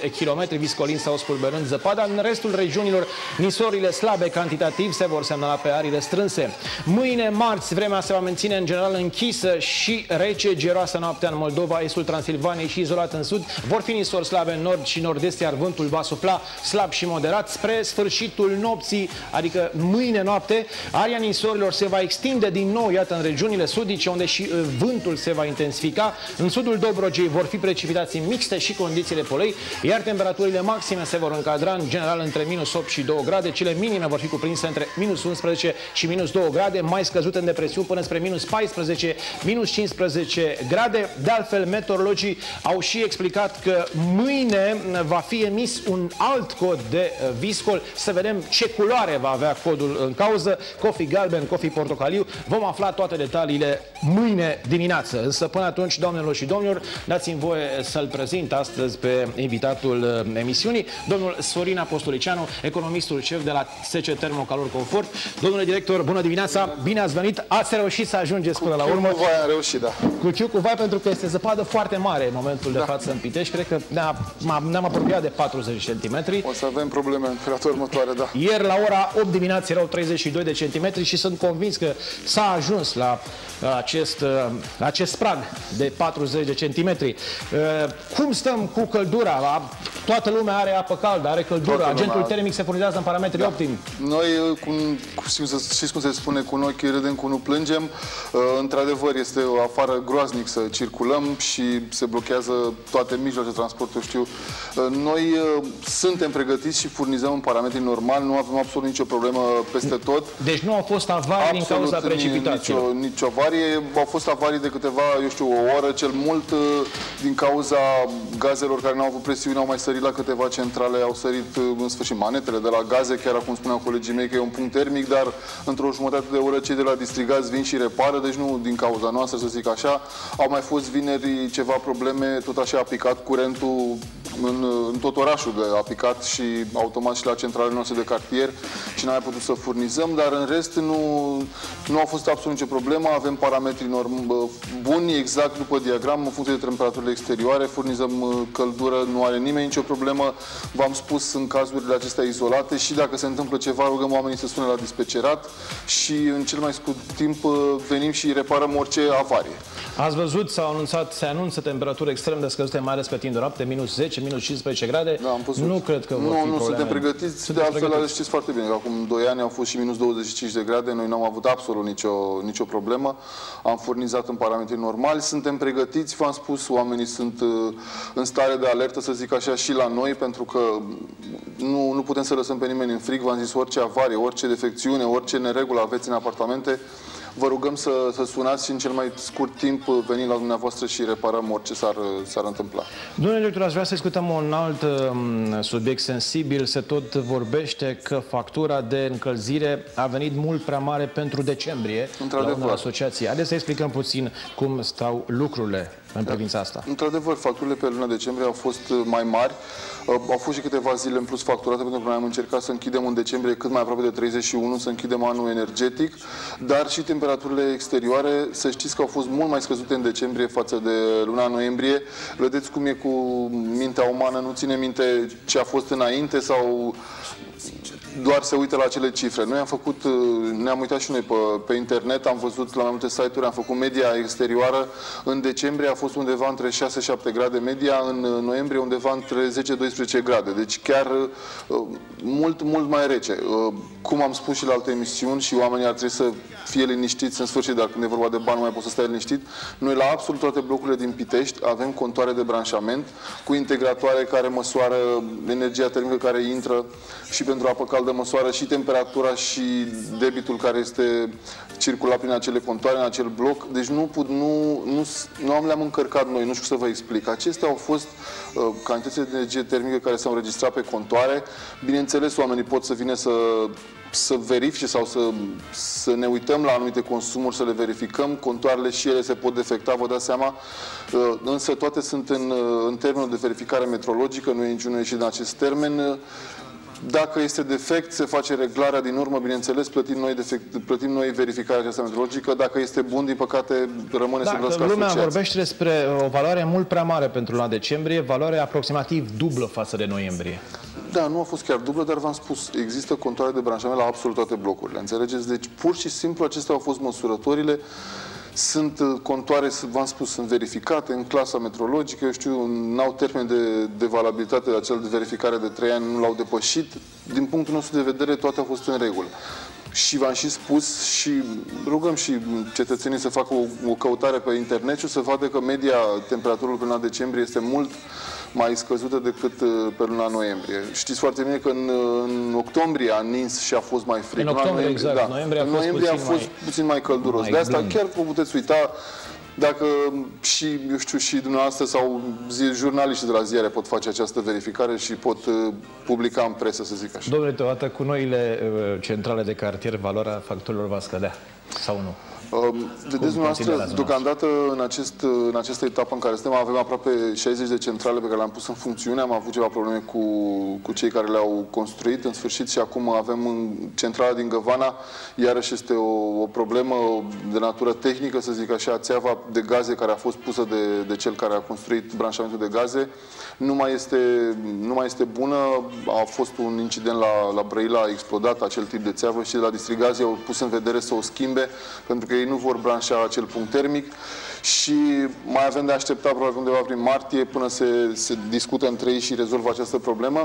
kilometri, viscolin sau spulberând zăpada. În restul regiunilor, nisorile slabe cantitativ se vor semnala pe arii restrânse. Mâine, marți, vremea se va menține în general închisă și rece, geroasă noaptea în Moldova, estul Transilvaniei și izolat în sud. Vor fi nisori slabe în nord și nord-est, iar vântul va sufla slab și moderat spre sfârșitul nopții, adică mâine noapte. Aria nisorilor se va extinde din nou, iată, în regiunile sudice, unde și vântul se va intensifica. În sudul Dobrogei vor fi precipitații mixte și condițiile polei, iar temperaturile maxime se vor încadra în general între minus opt și două grade. Cele minime vor fi cuprinse între minus unsprezece și minus două grade, mai scăzute în depresiuni până spre minus paisprezece, minus cincisprezece grade. De altfel, meteorologii au și explicat că mâine va fi emis un alt cod de viscol. Să vedem ce culoare va avea codul în cauză, cofi galben, cofi portocaliu. Vom afla toate detaliile mâine dimineață. Însă până atunci, doamnelor și domnilor, dați-mi voie să-l prezint astăzi pe invitatul emisiunii, domnul Sorin Apostolicianu, economistul șef de la S C Termo Calor Confort. Domnule director, bună dimineața, bine ați venit, ați reușit să ajungeți până la urmă. Cu vai am reușit, da. Cu chiu cu vai, pentru că este zăpadă foarte mare în momentul de da. față în Pitești. Cred că ne-am apropiat de patruzeci de centimetri. O să avem probleme în perioada următoare, da. Ieri la ora opt dimineața erau treizeci și doi de centimetri și sunt convins că s-a ajuns la acest, acest prag de patruzeci de centimetri. Cum stăm cu căldura? Toată lumea are apă caldă, are căldură, agentul lumea... termic se furnizează în parametri da. optimi. Noi, cu, cu, știți cum se spune, cu un ochi râdem, cu unul plângem. Într-adevăr, este afară groaznic să circulăm și se blochează toate mijloacele de transport, știu. Noi suntem pregătiți și furnizăm în parametri normali, nu avem absolut nicio problemă peste tot. Deci nu au fost avarii din cauza precipitațiilor? Nicio, nicio avarie. Au fost avarii de câteva, eu știu, o oră, cel mult din cauza gazelor care nu au avut presiune, au mai sărit la câteva centrale, au sărit în sfârșit manetele de la gaze, chiar acum spuneau colegii mei că e un punct termic, dar într-o jumătate de oră cei de la Distrigați vin și repară, deci nu din cauza noastră, să zic așa. Au mai fost vineri ceva probleme, tot așa a picat curentul în, în tot orașul, de, a picat și automat și la centralele noastre de cartier și n-am mai putut să furnizăm, dar în rest nu, nu a fost absolut nicio problemă, avem parametri norm, buni, exact după diagramă, în funcție de temperaturile exterioare, furnizăm căldură, nu are nimeni nicio problemă. V-am spus, în cazurile acestea izolate și dacă se întâmplă ceva, rugăm oamenii să sune la dispecerat și în cel mai scurt timp venim și reparăm orice avarie. Ați văzut, s-au anunțat, se anunță temperaturi extrem de scăzute, mai ales pe timp de noapte, minus zece, minus cincisprezece grade. Da, am văzut. Nu cred că vor nu, fi nu probleme. suntem pregătiți. Suntem de altfel, pregătiți. Știți foarte bine că acum doi ani au fost și minus douăzeci și cinci de grade. Noi n-am avut absolut nicio, nicio problemă. Am furnizat în parametri normali. Suntem pregătiți, v-am spus, oamenii sunt în stare de alertă, să zic așa, și la noi, pentru că nu, nu putem să lăsăm pe nimeni în frig. V-am zis, orice avarie, orice defecțiune, orice neregulă aveți în apartamente, vă rugăm să, să sunați și în cel mai scurt timp venim la dumneavoastră și reparăm orice s-ar întâmpla. Domnule director, aș vrea să discutăm un alt um, subiect sensibil. Se tot vorbește că factura de încălzire a venit mult prea mare pentru decembrie la unele asociații. Haideți să explicăm puțin cum stau lucrurile în privința asta. Într-adevăr, facturile pe luna decembrie au fost mai mari. Au fost și câteva zile în plus facturate, pentru că noi am încercat să închidem în decembrie cât mai aproape de treizeci și unu, să închidem anul energetic, dar și temperaturile exterioare, să știți că au fost mult mai scăzute în decembrie față de luna noiembrie. Vedeți cum e cu mintea umană, nu ține minte ce a fost înainte sau doar se uită la acele cifre. Noi am făcut, ne-am uitat și noi pe, pe internet, am văzut la mai multe site-uri, am făcut media exterioară. În decembrie a fost undeva între șase șapte grade media, în noiembrie undeva între zece doisprezece grade. Deci chiar mult, mult mai rece. Cum am spus și la alte emisiuni și oamenii ar trebui să fie liniștiți în sfârșit, dar când e vorba de bani nu mai poți să stai liniștit. Noi la absolut toate blocurile din Pitești avem contoare de branșament cu integratoare care măsoară energia termică care intră și pentru apă caldă măsoară și temperatura și debitul care este circulat prin acele contoare, în acel bloc. Deci nu, nu, nu, nu am le-am încărcat noi, nu știu să vă explic. Acestea au fost uh, cantitățile de energie termică care s-au înregistrat pe contoare. Bineînțeles, oamenii pot să vină să să verifice sau să, să ne uităm la anumite consumuri, să le verificăm. Contoarele și ele se pot defecta, vă dați seama, însă toate sunt în, în termenul de verificare metrologică, nu e niciunul ieșit din acest termen. Dacă este defect, se face reglarea din urmă, bineînțeles, plătim noi, defect, plătim noi verificarea aceasta metrologică. Dacă este bun, din păcate, rămâne să plătească lumea asociația. vorbește despre o valoare mult prea mare pentru luna decembrie, valoare aproximativ dublă față de noiembrie. Da, nu a fost chiar dublă, dar v-am spus, există contoare de branșament la absolut toate blocurile. Înțelegeți? Deci, pur și simplu, acestea au fost măsurătorile. Sunt contoare, v-am spus, sunt verificate în clasa metrologică, eu știu, n-au termen de, de valabilitate, acel de verificare de trei ani, nu l-au depășit. Din punctul nostru de vedere, toate au fost în regulă. Și v-am și spus și rugăm și cetățenii să facă o, o căutare pe internet și să vadă că media temperaturilor pe luna decembrie este mult mai scăzută decât pe luna noiembrie. Știți foarte bine că în, în octombrie a nins și a fost mai frig. În octombrie, noiembrie, exact. Da. Noiembrie a în fost, noiembrie puțin, a fost mai, puțin mai călduros. Mai de asta blând. Chiar vă puteți uita dacă și, eu știu, și dumneavoastră sau zi, jurnaliștii de la ziare pot face această verificare și pot uh, publica în presă, să zic așa. Domnule, deodată cu noile uh, centrale de cartier, valoarea facturilor va scădea sau nu? Uh, vedeți dumneavoastră, deocamdată în, acest, în această etapă în care suntem, avem aproape șaizeci de centrale pe care le-am pus în funcțiune, am avut ceva probleme cu, cu cei care le-au construit, în sfârșit, și acum avem în centrala din Găvana, iarăși este o, o problemă de natură tehnică, să zic așa, țeava de gaze care a fost pusă de, de cel care a construit branșamentul de gaze, nu mai este, nu mai este bună, a fost un incident la, la Brăila, a explodat acel tip de țeavă și de la Distrigazie au pus în vedere să o schimbe, pentru că ei nu vor branșa acel punct termic și mai avem de așteptat probabil undeva prin martie până se, se discută între ei și rezolvă această problemă.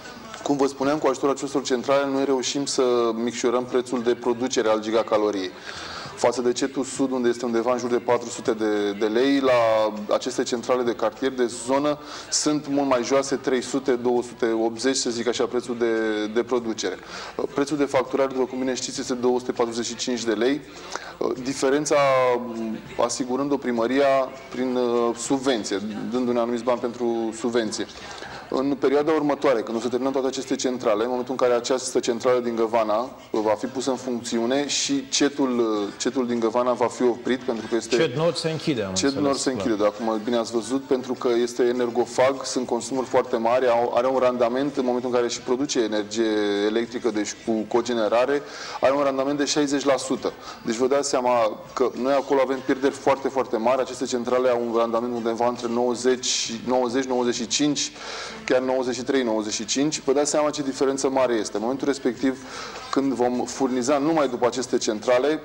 Cum vă spuneam, cu ajutorul acestor centrale noi reușim să micșorăm prețul de producere al gigacaloriei. Față de cetul sud, unde este undeva în jur de patru sute de, de lei, la aceste centrale de cartier, de zonă, sunt mult mai joase, trei sute, două sute optzeci, să zic așa, prețul de, de producere. Prețul de facturare, după cum bine știți, este două sute patruzeci și cinci de lei. Diferența asigurând-o primăria prin subvenție, dându-ne anumiți bani pentru subvenție. În perioada următoare, când o să terminăm toate aceste centrale, în momentul în care această centrală din Găvana va fi pusă în funcțiune și cetul, cetul din Găvana va fi oprit, pentru că este... Cet Nord se închide, am Cet Nord se închide, dar acum bine ați văzut, pentru că este energofag, sunt consumuri foarte mari, are un randament în momentul în care și produce energie electrică, deci cu cogenerare, are un randament de șaizeci la sută. Deci vă dați seama că noi acolo avem pierderi foarte, foarte mari, aceste centrale au un randament undeva între nouăzeci, nouăzeci, nouăzeci și cinci, chiar nouăzeci și trei nouăzeci și cinci, vă dați seama ce diferență mare este. În momentul respectiv, când vom furniza numai după aceste centrale,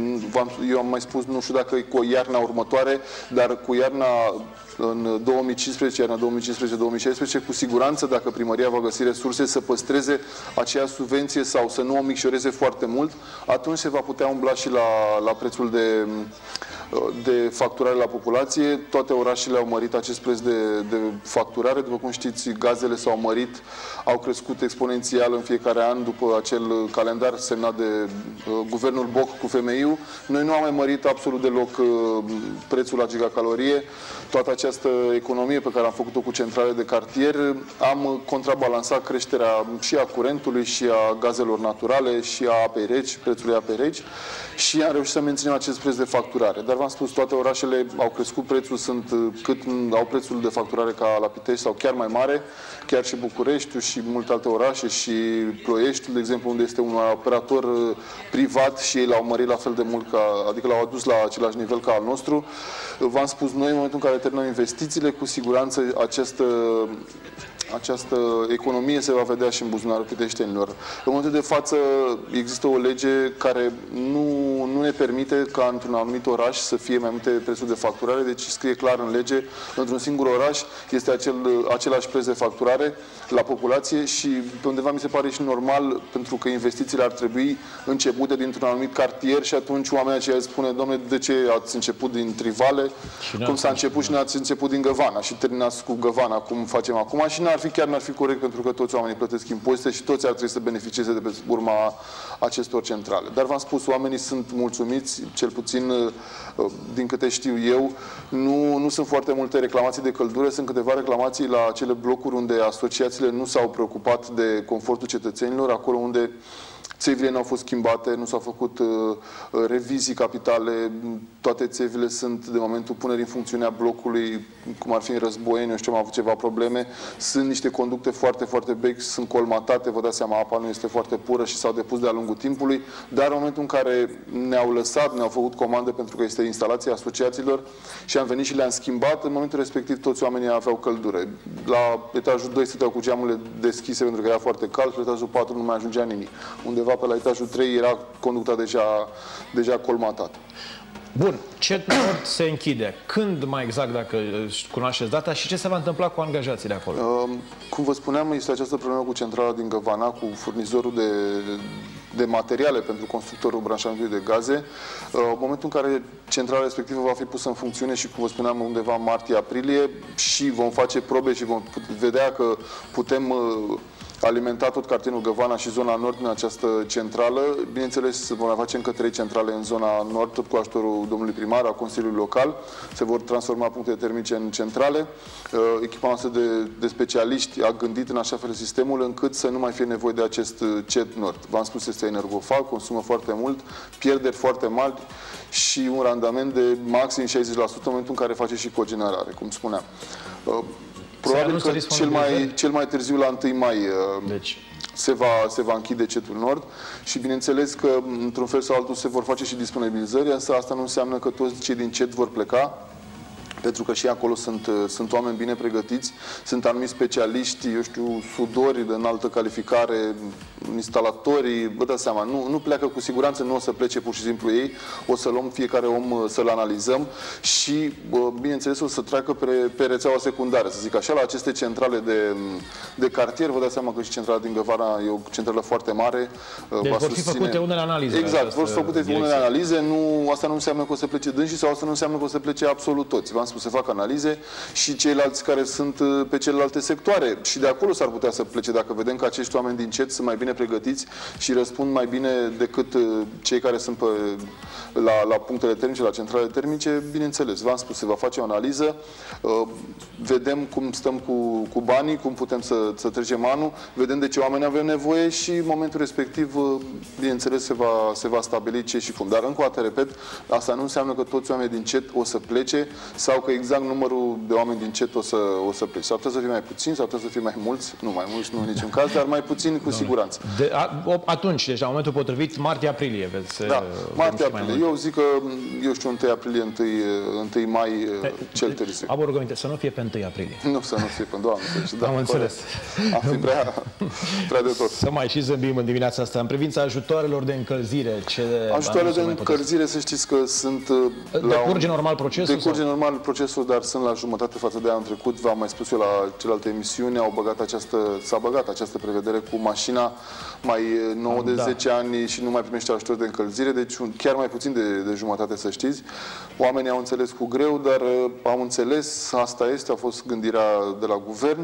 eu am mai spus, nu știu dacă e cu iarna următoare, dar cu iarna în două mii cincisprezece, iarna două mii cincisprezece două mii șaisprezece, cu siguranță, dacă primăria va găsi resurse să păstreze aceea subvenție sau să nu o micșoreze foarte mult, atunci se va putea umbla și la, la prețul de, de facturare la populație. Toate orașele au mărit acest preț de, de facturare. După cum știți, gazele s-au mărit, au crescut exponențial în fiecare an după acel calendar semnat de uh, guvernul Boc cu F M I-ul. Noi nu am mai mărit absolut deloc uh, prețul la gigacalorie. Toată această economie pe care am făcut-o cu centrale de cartier, am contrabalansat creșterea și a curentului, și a gazelor naturale, și a apei reci, prețului apei reci, și am reușit să menținem acest preț de facturare. Dar v-am spus, toate orașele au crescut prețul, sunt cât au prețul de facturare ca la Pitești sau chiar mai mare, chiar și Bucureștiul și multe alte orașe, și Ploieștiul, de exemplu, unde este un operator privat și ei l-au mărit la fel de mult, ca, adică l-au adus la același nivel ca al nostru. V-am spus, noi, în momentul în care terminăm investițiile, cu siguranță această, această economie se va vedea și în buzunarul piteștenilor. În momentul de față există o lege care nu, nu ne permite ca într-un anumit oraș să fie mai multe prețuri de facturare, deci scrie clar în lege, într-un singur oraș este acel, același preț de facturare la populație și pe undeva mi se pare și normal, pentru că investițiile ar trebui începute dintr-un anumit cartier și atunci oamenii aceia spune, dom'le, de ce ați început din Trivale, cum s-a început și ne-ați început din Găvana și terminați cu Găvana, cum facem acum, și n-ar fi, chiar n-ar fi corect, pentru că toți oamenii plătesc impozite și toți ar trebui să beneficieze de pe urma acestor centrale. Dar v-am spus, oamenii sunt mulțumiți, cel puțin din câte știu eu, nu, nu sunt foarte multe reclamații de căldură, sunt câteva reclamații la acele blocuri unde asociațiile nu s-au preocupat de confortul cetățenilor, acolo unde țevile nu au fost schimbate, nu s-au făcut uh, revizii capitale, toate țevile sunt de momentul punerii în funcțiune a blocului, cum ar fi în Războieni, eu știu, am avut ceva probleme, sunt niște conducte foarte, foarte vechi, sunt colmatate, vă dați seama, apa nu este foarte pură și s-au depus de-a lungul timpului, dar în momentul în care ne-au lăsat, ne-au făcut comandă pentru că este instalația asociațiilor și am venit și le-am schimbat, în momentul respectiv toți oamenii aveau căldură. La etajul doi stăteau cu geamurile deschise pentru că era foarte cald, pe etajul patru nu mai ajungea nimic. Undeva pe la etajul trei era conducta deja, deja colmatată. Bun, CET Nord se închide. Când mai exact, dacă cunoașteți data, și ce se va întâmpla cu angajații de acolo? Uh, cum vă spuneam, este această problemă cu centrala din Găvana, cu furnizorul de, de materiale pentru constructorul branșamentului de gaze. Uh, în momentul în care centrala respectivă va fi pusă în funcțiune și, cum vă spuneam, undeva martie-aprilie și vom face probe și vom vedea că putem uh, alimenta tot cartierul Găvana și zona nord în această centrală. Bineînțeles, vom mai face încă trei centrale în zona nord, tot cu ajutorul domnului primar, a Consiliului Local. Se vor transforma puncte termice în centrale. Echipa noastră de, de specialiști a gândit în așa fel sistemul încât să nu mai fie nevoie de acest CET Nord. V-am spus, este energofag, consumă foarte mult, pierderi foarte mari și un randament de maxim șaizeci la sută în momentul în care face și cogenerare, cum spuneam. Probabil că cel mai, cel mai târziu, la întâi mai, deci. se, va, se va închide CET-ul Nord și bineînțeles că, într-un fel sau altul, se vor face și disponibilizări, însă asta nu înseamnă că toți cei din CET vor pleca, pentru că și acolo sunt, sunt oameni bine pregătiți, sunt anumiți specialiști, eu știu, sudori de înaltă calificare, instalatorii, vă dați seama, nu, nu pleacă cu siguranță, nu o să plece pur și simplu ei, o să luăm fiecare om, să-l analizăm și, bineînțeles, o să treacă pe, pe rețeaua secundară, să zic așa, la aceste centrale de, de cartier. Vă dați seama că și centrala din Găvana e o centrală foarte mare. Deci vor fi făcute unele analize. Exact, vor fi făcute direcție. unele analize, nu, asta nu înseamnă că o să plece dânsii sau asta nu înseamnă că o să plece absolut toți. V-am spus, se fac analize și ceilalți care sunt pe celelalte sectoare și de acolo s-ar putea să plece dacă vedem că acești oameni din CET sunt mai bine pregătiți și răspund mai bine decât cei care sunt pe, la, la punctele termice, la centrale termice. Bineînțeles, v-am spus, se va face o analiză, vedem cum stăm cu, cu banii, cum putem să, să trecem anul, vedem de ce oameni avem nevoie și în momentul respectiv, bineînțeles, se va, se va stabili ce și cum. Dar încă o dată, repet, asta nu înseamnă că toți oamenii din CET o să plece sau că exact numărul de oameni din CET o să, o să plece. S-ar putea să fie mai puțini, s-ar putea să fie mai mulți, nu mai mulți, nu în niciun caz, dar mai puțini cu siguranță. De, a, atunci, deci la momentul potrivit, martie-aprilie, veți... Da, martie-aprilie. Eu zic că, eu știu, întâi aprilie, întâi mai, cel târziu. Am o rugăminte, să nu fie pe întâi aprilie. Nu, să nu fie pe Doamne. Da, am înțeles. Am fi prea, prea de tot. Să mai și zâmbim în dimineața asta. În privința ajutoarelor de încălzire, ce... Ajutoarele de încălzire, să știți că sunt... Decurge normal procesul? Decurge normal procesul, dar sunt la jumătate față de anul trecut. V-am mai spus eu la celelalte emisiuni, au băgat această, s-a băgat această prevedere cu mașina mai nouă de da. zece ani și nu mai primește ajutor de încălzire, deci chiar mai puțin de, de jumătate, să știți. Oamenii au înțeles cu greu, dar au înțeles, asta este, a fost gândirea de la guvern.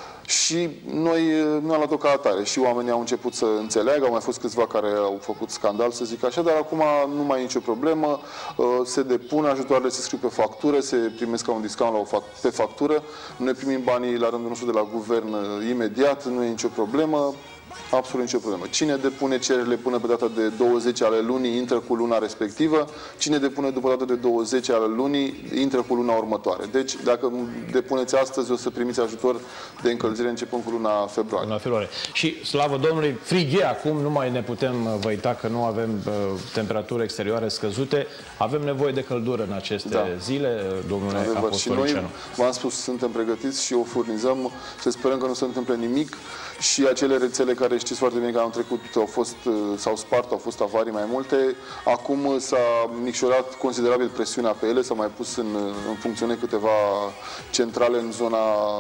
Și noi nu am luat-o ca atare. Și oamenii au început să înțeleagă, au mai fost câțiva care au făcut scandal, să zic așa, dar acum nu mai e nicio problemă. Se depun, ajutoarele se scriu pe factură, se primesc ca un discount la o fac pe factură. Noi primim banii la rândul nostru de la guvern imediat, nu e nicio problemă. Absolut nicio problemă. Cine depune cererile până pe data de douăzeci ale lunii, intră cu luna respectivă. Cine depune după data de douăzeci ale lunii, intră cu luna următoare. Deci, dacă depuneți astăzi, o să primiți ajutor de încălzire începând cu luna februarie. Luna februarie. Și, slavă Domnului, frig e acum, nu mai ne putem văita că nu avem uh, temperaturi exterioare scăzute. Avem nevoie de căldură în aceste da. zile, domnule Apostolicianu. Și noi, v-am spus, suntem pregătiți și o furnizăm. Să sperăm că nu se întâmple nimic. Și acele rețele care știți foarte bine că anul trecut au fost, s-au spart, au fost avarii mai multe, acum s-a micșorat considerabil presiunea pe ele, s-au mai pus în, în funcțiune câteva centrale în zona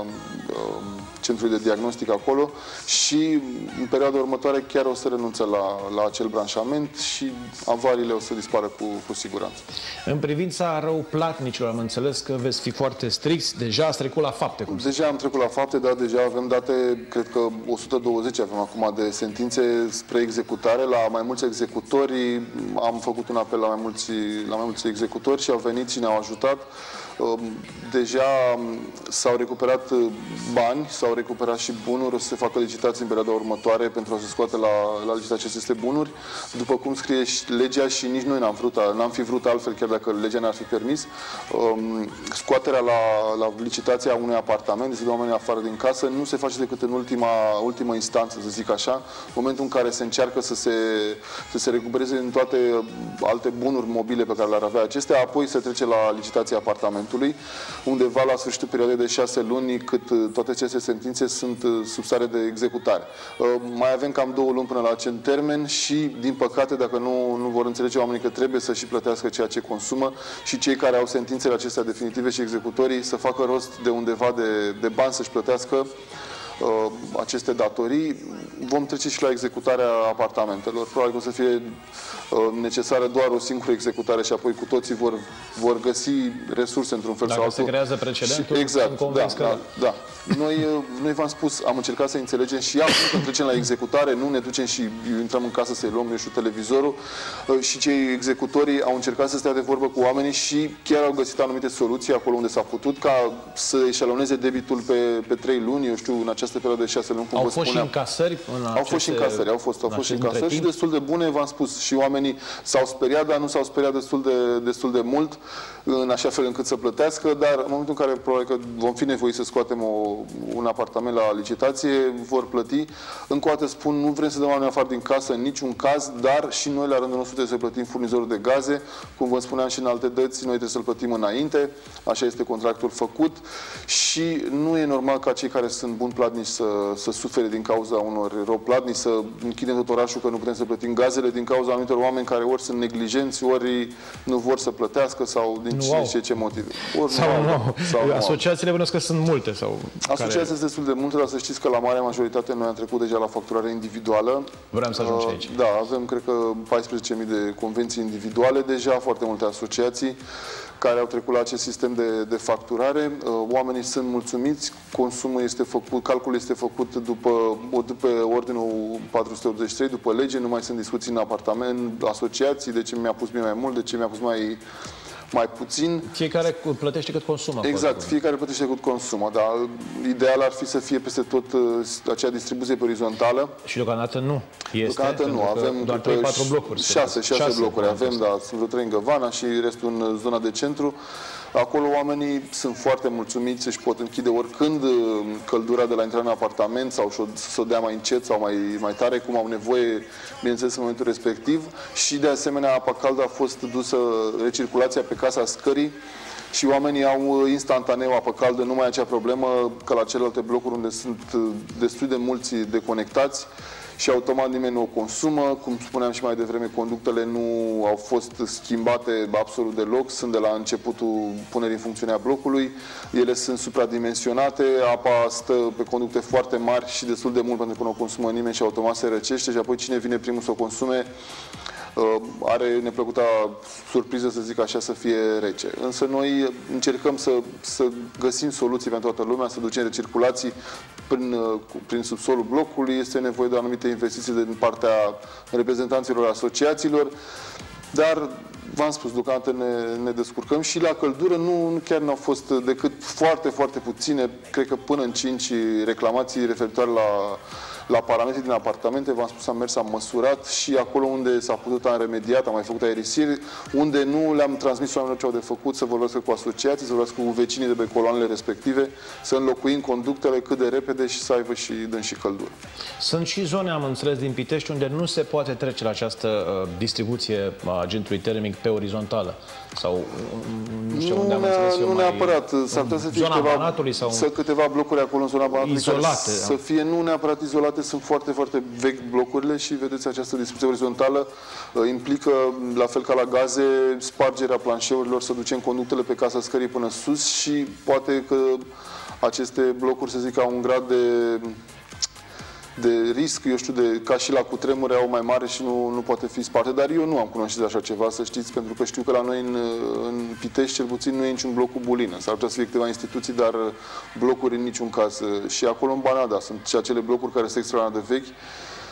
uh, centrului de diagnostic acolo și în perioada următoare chiar o să renunță la, la acel branșament și avariile o să dispară cu, cu siguranță. În privința răuplatnicilor, am înțeles că veți fi foarte stricți, deja ați trecut la fapte. Cum deja am trecut la fapte, dar deja avem date, cred că o sută douăzeci avem acum de sentințe spre executare. La mai mulți executori am făcut un apel la mai mulți, la mai mulți executori și au venit și ne-au ajutat. Deja s-au recuperat bani, s-au recuperat și bunuri, o să se facă licitații în perioada următoare pentru a se scoate la, la licitație aceste bunuri. După cum scrie legea și nici noi n-am vrut, n-am fi vrut altfel, chiar dacă legea ne-ar fi permis, scoaterea la, la licitația unui apartament, de oameni afară din casă, nu se face decât în ultima, ultima instanță, să zic așa, în momentul în care se încearcă să se, să se recupereze în toate alte bunuri mobile pe care le-ar avea acestea, apoi se trece la licitația apartamentului, undeva la sfârșitul perioadei de șase luni, cât toate aceste sentințe sunt sub stare de executare. Mai avem cam două luni până la acel termen și, din păcate, dacă nu, nu vor înțelege oamenii că trebuie să și plătească ceea ce consumă și cei care au sentințele acestea definitive și executorii să facă rost de undeva de, de bani să-și plătească aceste datorii, vom trece și la executarea apartamentelor. Probabil că o să fie necesară doar o singură executare și apoi cu toții vor, vor găsi resurse într-un fel Dacă sau altul. se creează precedentul, exact, da, că... da, da. Noi, noi v-am spus, am încercat să înțelegem și acum când trecem la executare, nu ne ducem și intrăm în casă să-i luăm, eu știu, televizorul, și cei executorii au încercat să stea de vorbă cu oamenii și chiar au găsit anumite soluții acolo unde s-a putut ca să eșaloneze debitul pe, pe trei luni, eu știu, în această perioadă de șase luni, cum au vă fost spuneam. Și încasări în au fost și încasări, au fost, au fost și încasări și destul de bune, v-am spus, și oamenii s-au speriat, dar nu s-au speriat destul de, destul de mult, în așa fel încât să plătească, dar în momentul în care probabil că vom fi nevoiți să scoatem o, un apartament la licitație, vor plăti. Încă o dată spun, nu vrem să dăm oamenii afară din casă în niciun caz, dar și noi la rândul nostru trebuie să plătim furnizorul de gaze, cum vă spuneam și în alte dăți, noi trebuie să-l plătim înainte, așa este contractul făcut și nu e normal ca cei care sunt buni platnici să, să sufere din cauza unor rău platnici, să închidem tot orașul că nu putem să plătim gazele din cauza anumitor oameni care ori sunt neglijenți, ori nu vor să plătească sau din cine știe ce motive. Ori sau nu, nu. Sau nu. Asociațiile bănuiesc că sunt multe. Sau Asociațiile care... sunt destul de multe, dar să știți că la marea majoritate noi am trecut deja la facturare individuală. Vreau să ajung și aici. Da, avem cred că paisprezece mii de convenții individuale deja, foarte multe asociații care au trecut la acest sistem de, de facturare. Oamenii sunt mulțumiți, consumul este făcut, calculul este făcut după, după ordinul patru sute optzeci și trei, după lege, nu mai sunt discuții în apartament, asociații, de ce mi-a pus mie mai mult, de ce mi-a pus mai... mai puțin. Fiecare plătește cât consumă. Exact, acolo. Fiecare plătește cât consumă, dar ideal ar fi să fie peste tot acea distribuție pe orizontală. Și deocamdată nu este. Deocamdată nu, avem doar trei patru blocuri. șase șase blocuri avem, dar sunt vreo trei în Găvana și restul în zona de centru. Acolo oamenii sunt foarte mulțumiți, își pot închide oricând căldura de la intrarea în apartament sau să o dea mai încet sau mai, mai tare, cum au nevoie, bineînțeles, în momentul respectiv. Și de asemenea, apa caldă a fost dusă recirculația pe casa scării și oamenii au instantaneu apă caldă, nu mai acea problemă ca la celelalte blocuri unde sunt destul de mulți deconectați și automat nimeni nu o consumă. Cum spuneam și mai devreme, conductele nu au fost schimbate absolut deloc, sunt de la începutul punerii în funcțiune a blocului. Ele sunt supradimensionate, apa stă pe conducte foarte mari și destul de mult pentru că nu o consumă nimeni și automat se răcește și apoi cine vine primul să o consume are neplăcuta surpriză, să zic așa, să fie rece. Însă noi încercăm să, să găsim soluții pentru toată lumea, să ducem recirculații prin, prin subsolul blocului. Este nevoie de anumite investiții din partea reprezentanților asociațiilor, dar v-am spus, deocamdată ne, ne descurcăm și la căldură nu, nu chiar n-au fost decât foarte, foarte puține, cred că până în cinci reclamații referitoare la la parametrii din apartamente. V-am spus, am mers, am măsurat și acolo unde s-a putut am remediat, am mai făcut aerisiri, unde nu le-am transmis oamenilor ce au de făcut, să vorbească cu asociații, să vorbească cu vecinii de pe coloanele respective, să înlocuim conductele cât de repede și să aibă și dând și căldură. Sunt și zone, am înțeles, din Pitești unde nu se poate trece la această uh, distribuție a agentului termic pe orizontală. Sau nu știu unde am înțeles eu Nu mai... neapărat. S-ar putea să fie câteva, sau... să câteva blocuri acolo în zona Banatului izolate, să fie nu neapărat izolate, sunt foarte, foarte vechi blocurile și vedeți această distribuție orizontală implică, la fel ca la gaze, spargerea planșeurilor, să ducem conductele pe casa scării până sus și poate că aceste blocuri, să zic, au un grad de de risc, eu știu, de, ca și la cutremure au mai mare și nu, nu poate fi sparte, dar eu nu am cunoștință de așa ceva, să știți, pentru că știu că la noi în, în Pitești, cel puțin, nu e niciun bloc cu bulină. S-ar putea să fie câteva instituții, dar blocuri în niciun caz. Și acolo în Banada sunt și acele blocuri care sunt extraordinar de vechi,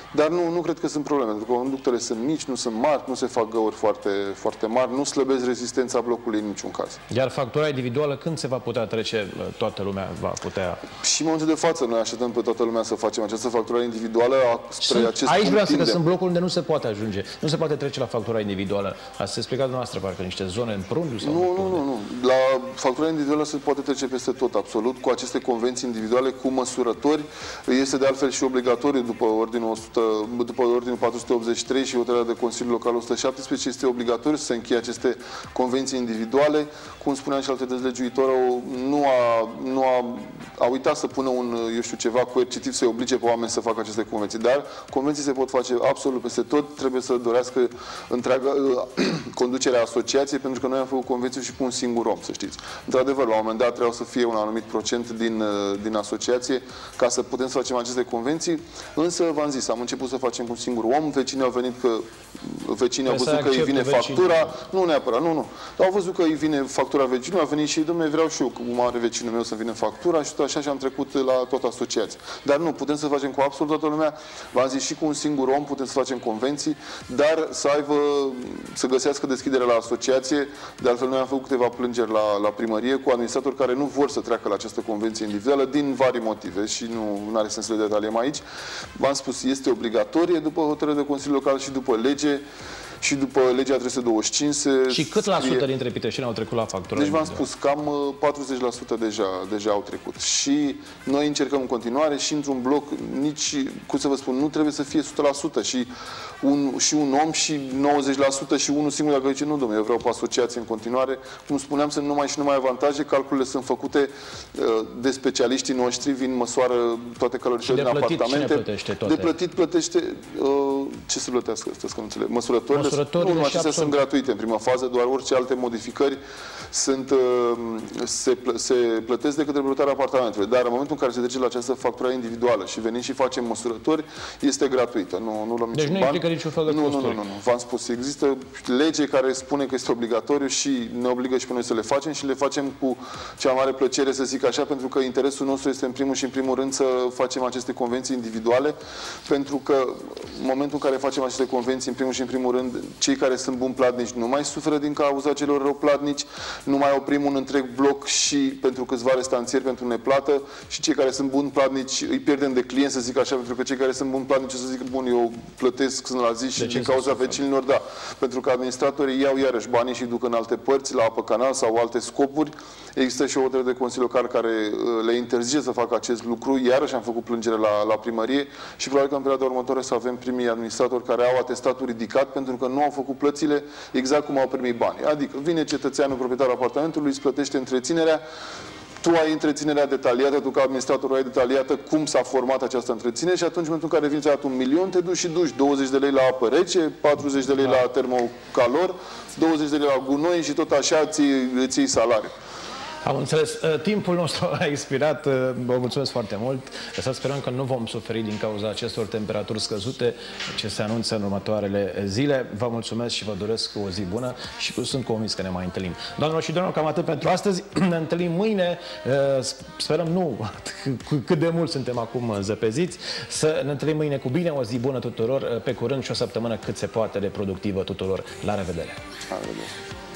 Dar nu, nu cred că sunt probleme, pentru că conductele sunt mici, nu sunt mari, nu se fac găuri foarte, foarte mari, nu slăbesc rezistența blocului în niciun caz. Iar factura individuală când se va putea trece, toată lumea va putea... Și în momentul de față noi așteptăm pe toată lumea să facem această factură individuală spre sunt, acest aici vreau să că tinde. sunt blocuri unde nu se poate ajunge, nu se poate trece la factura individuală. Ați explicat dumneavoastră, parcă niște zone în prundiu sau Nu, nu, nu, nu. La factura individuală se poate trece peste tot, absolut, cu aceste convenții individuale, cu măsurători. Este de altfel și obligatoriu după ordinul, o sută, după ordinul patru sute optzeci și trei și hotărârea de Consiliul Local o sută șaptesprezece, este obligatoriu să se încheie aceste convenții individuale. Cum spuneam și alte dezlegiuitoră, nu a, nu a, a uitat să pună un, eu știu, ceva coercitiv să-i oblige pe oameni să facă aceste convenții. Dar convenții se pot face absolut peste tot, trebuie să dorească întreaga conducerea asociației, pentru că noi am făcut convenții și cu un singur om, să știți. Într-adevăr, la un moment dat trebuia să fie un anumit procent din, din asociație ca să putem să facem aceste convenții, însă v-am zis, am început să facem cu un singur om, vecinii au venit că vecinii au văzut că îi vine factura, nu neapărat, nu, nu. Au văzut că îi vine factura vecinului, a venit și dom'le, vreau și eu, cum are vecinul meu să vină factura și tot așa și am trecut la toată asociația. Dar nu, putem să facem cu absolut toată lumea, v-am zis, și cu un singur om putem să facem convenții, dar să aibă, să găsească deschidere la asociație. De altfel, noi am făcut câteva plângeri la, la primărie cu administratori care nu vor să treacă la această convenție individuală din vari motive și nu are sens să le detaliem aici. V-am spus, este obligatorie după hotărâre de Consiliul Local și după lege. Și după legea trei sute douăzeci și cinci se Și cât la sută dintre piteșeni au trecut la factură? Deci v-am spus, cam patruzeci la sută deja, deja au trecut. Și noi încercăm în continuare și într-un bloc, nici, cum să vă spun, nu trebuie să fie o sută la sută și un, și un om și nouăzeci la sută și unul singur dacă zice, nu, domnule, eu vreau pe asociație în continuare. Cum spuneam, sunt numai și numai avantaje, calculele sunt făcute de specialiștii noștri, vin, măsoară toate caloricele din apartamente. De plătit plătește, ce să plătească, că nu înțeleg, măsurătorile. Nu, acestea sunt gratuite în prima fază, doar orice alte modificări sunt, se, se plătesc de către proprietarul apartamentului. Dar în momentul în care se trece la această factură individuală și venim și facem măsurători, este gratuită. Nu, nu luăm deci niciun nu bani. implică niciun fel de nu, costuri. nu, nu, nu, nu. V-am spus, există lege care spune că este obligatoriu și ne obligă și pe noi să le facem și le facem cu cea mare plăcere, să zic așa, pentru că interesul nostru este în primul și în primul rând să facem aceste convenții individuale, pentru că în momentul în care facem aceste convenții, în primul și în primul rând, cei care sunt buni platnici nu mai suferă din cauza celor rău platnici, nu mai oprim un întreg bloc și pentru câțiva restanțieri pentru neplată și cei care sunt buni platnici îi pierdem de clienți, să zic așa, pentru că cei care sunt buni platnici o să zic, bun, eu plătesc sunt la zi și din cauza vecinilor, da, pentru că administratorii iau iarăși banii și duc în alte părți, la apă canal sau alte scopuri. Există și o hotărâre de Consiliul Local care le interzice să facă acest lucru, iarăși am făcut plângere la, la primărie și probabil că în perioada următoare să avem primii administratori care au atestatul ridicat pentru că nu au făcut plățile exact cum au primit banii. Adică vine cetățeanul, proprietarul apartamentului, îți plătește întreținerea, tu ai întreținerea detaliată, tu ca administrator ai detaliată cum s-a format această întreținere și atunci în momentul în care vin ți-a dat un milion, te duci și duci douăzeci de lei la apă rece, patruzeci de lei la termocalor, douăzeci de lei la gunoi și tot așa îți iei salariu. Am înțeles. Timpul nostru a expirat. Vă mulțumesc foarte mult. Să sperăm că nu vom suferi din cauza acestor temperaturi scăzute ce se anunță în următoarele zile. Vă mulțumesc și vă doresc o zi bună și sunt convins că ne mai întâlnim. Doamnelor și domnilor, cam atât pentru astăzi. Ne întâlnim mâine. Sperăm nu cât de mult suntem acum zăpeziți. Să ne întâlnim mâine cu bine. O zi bună tuturor. Pe curând și o săptămână cât se poate de productivă tuturor. La revedere! La revedere!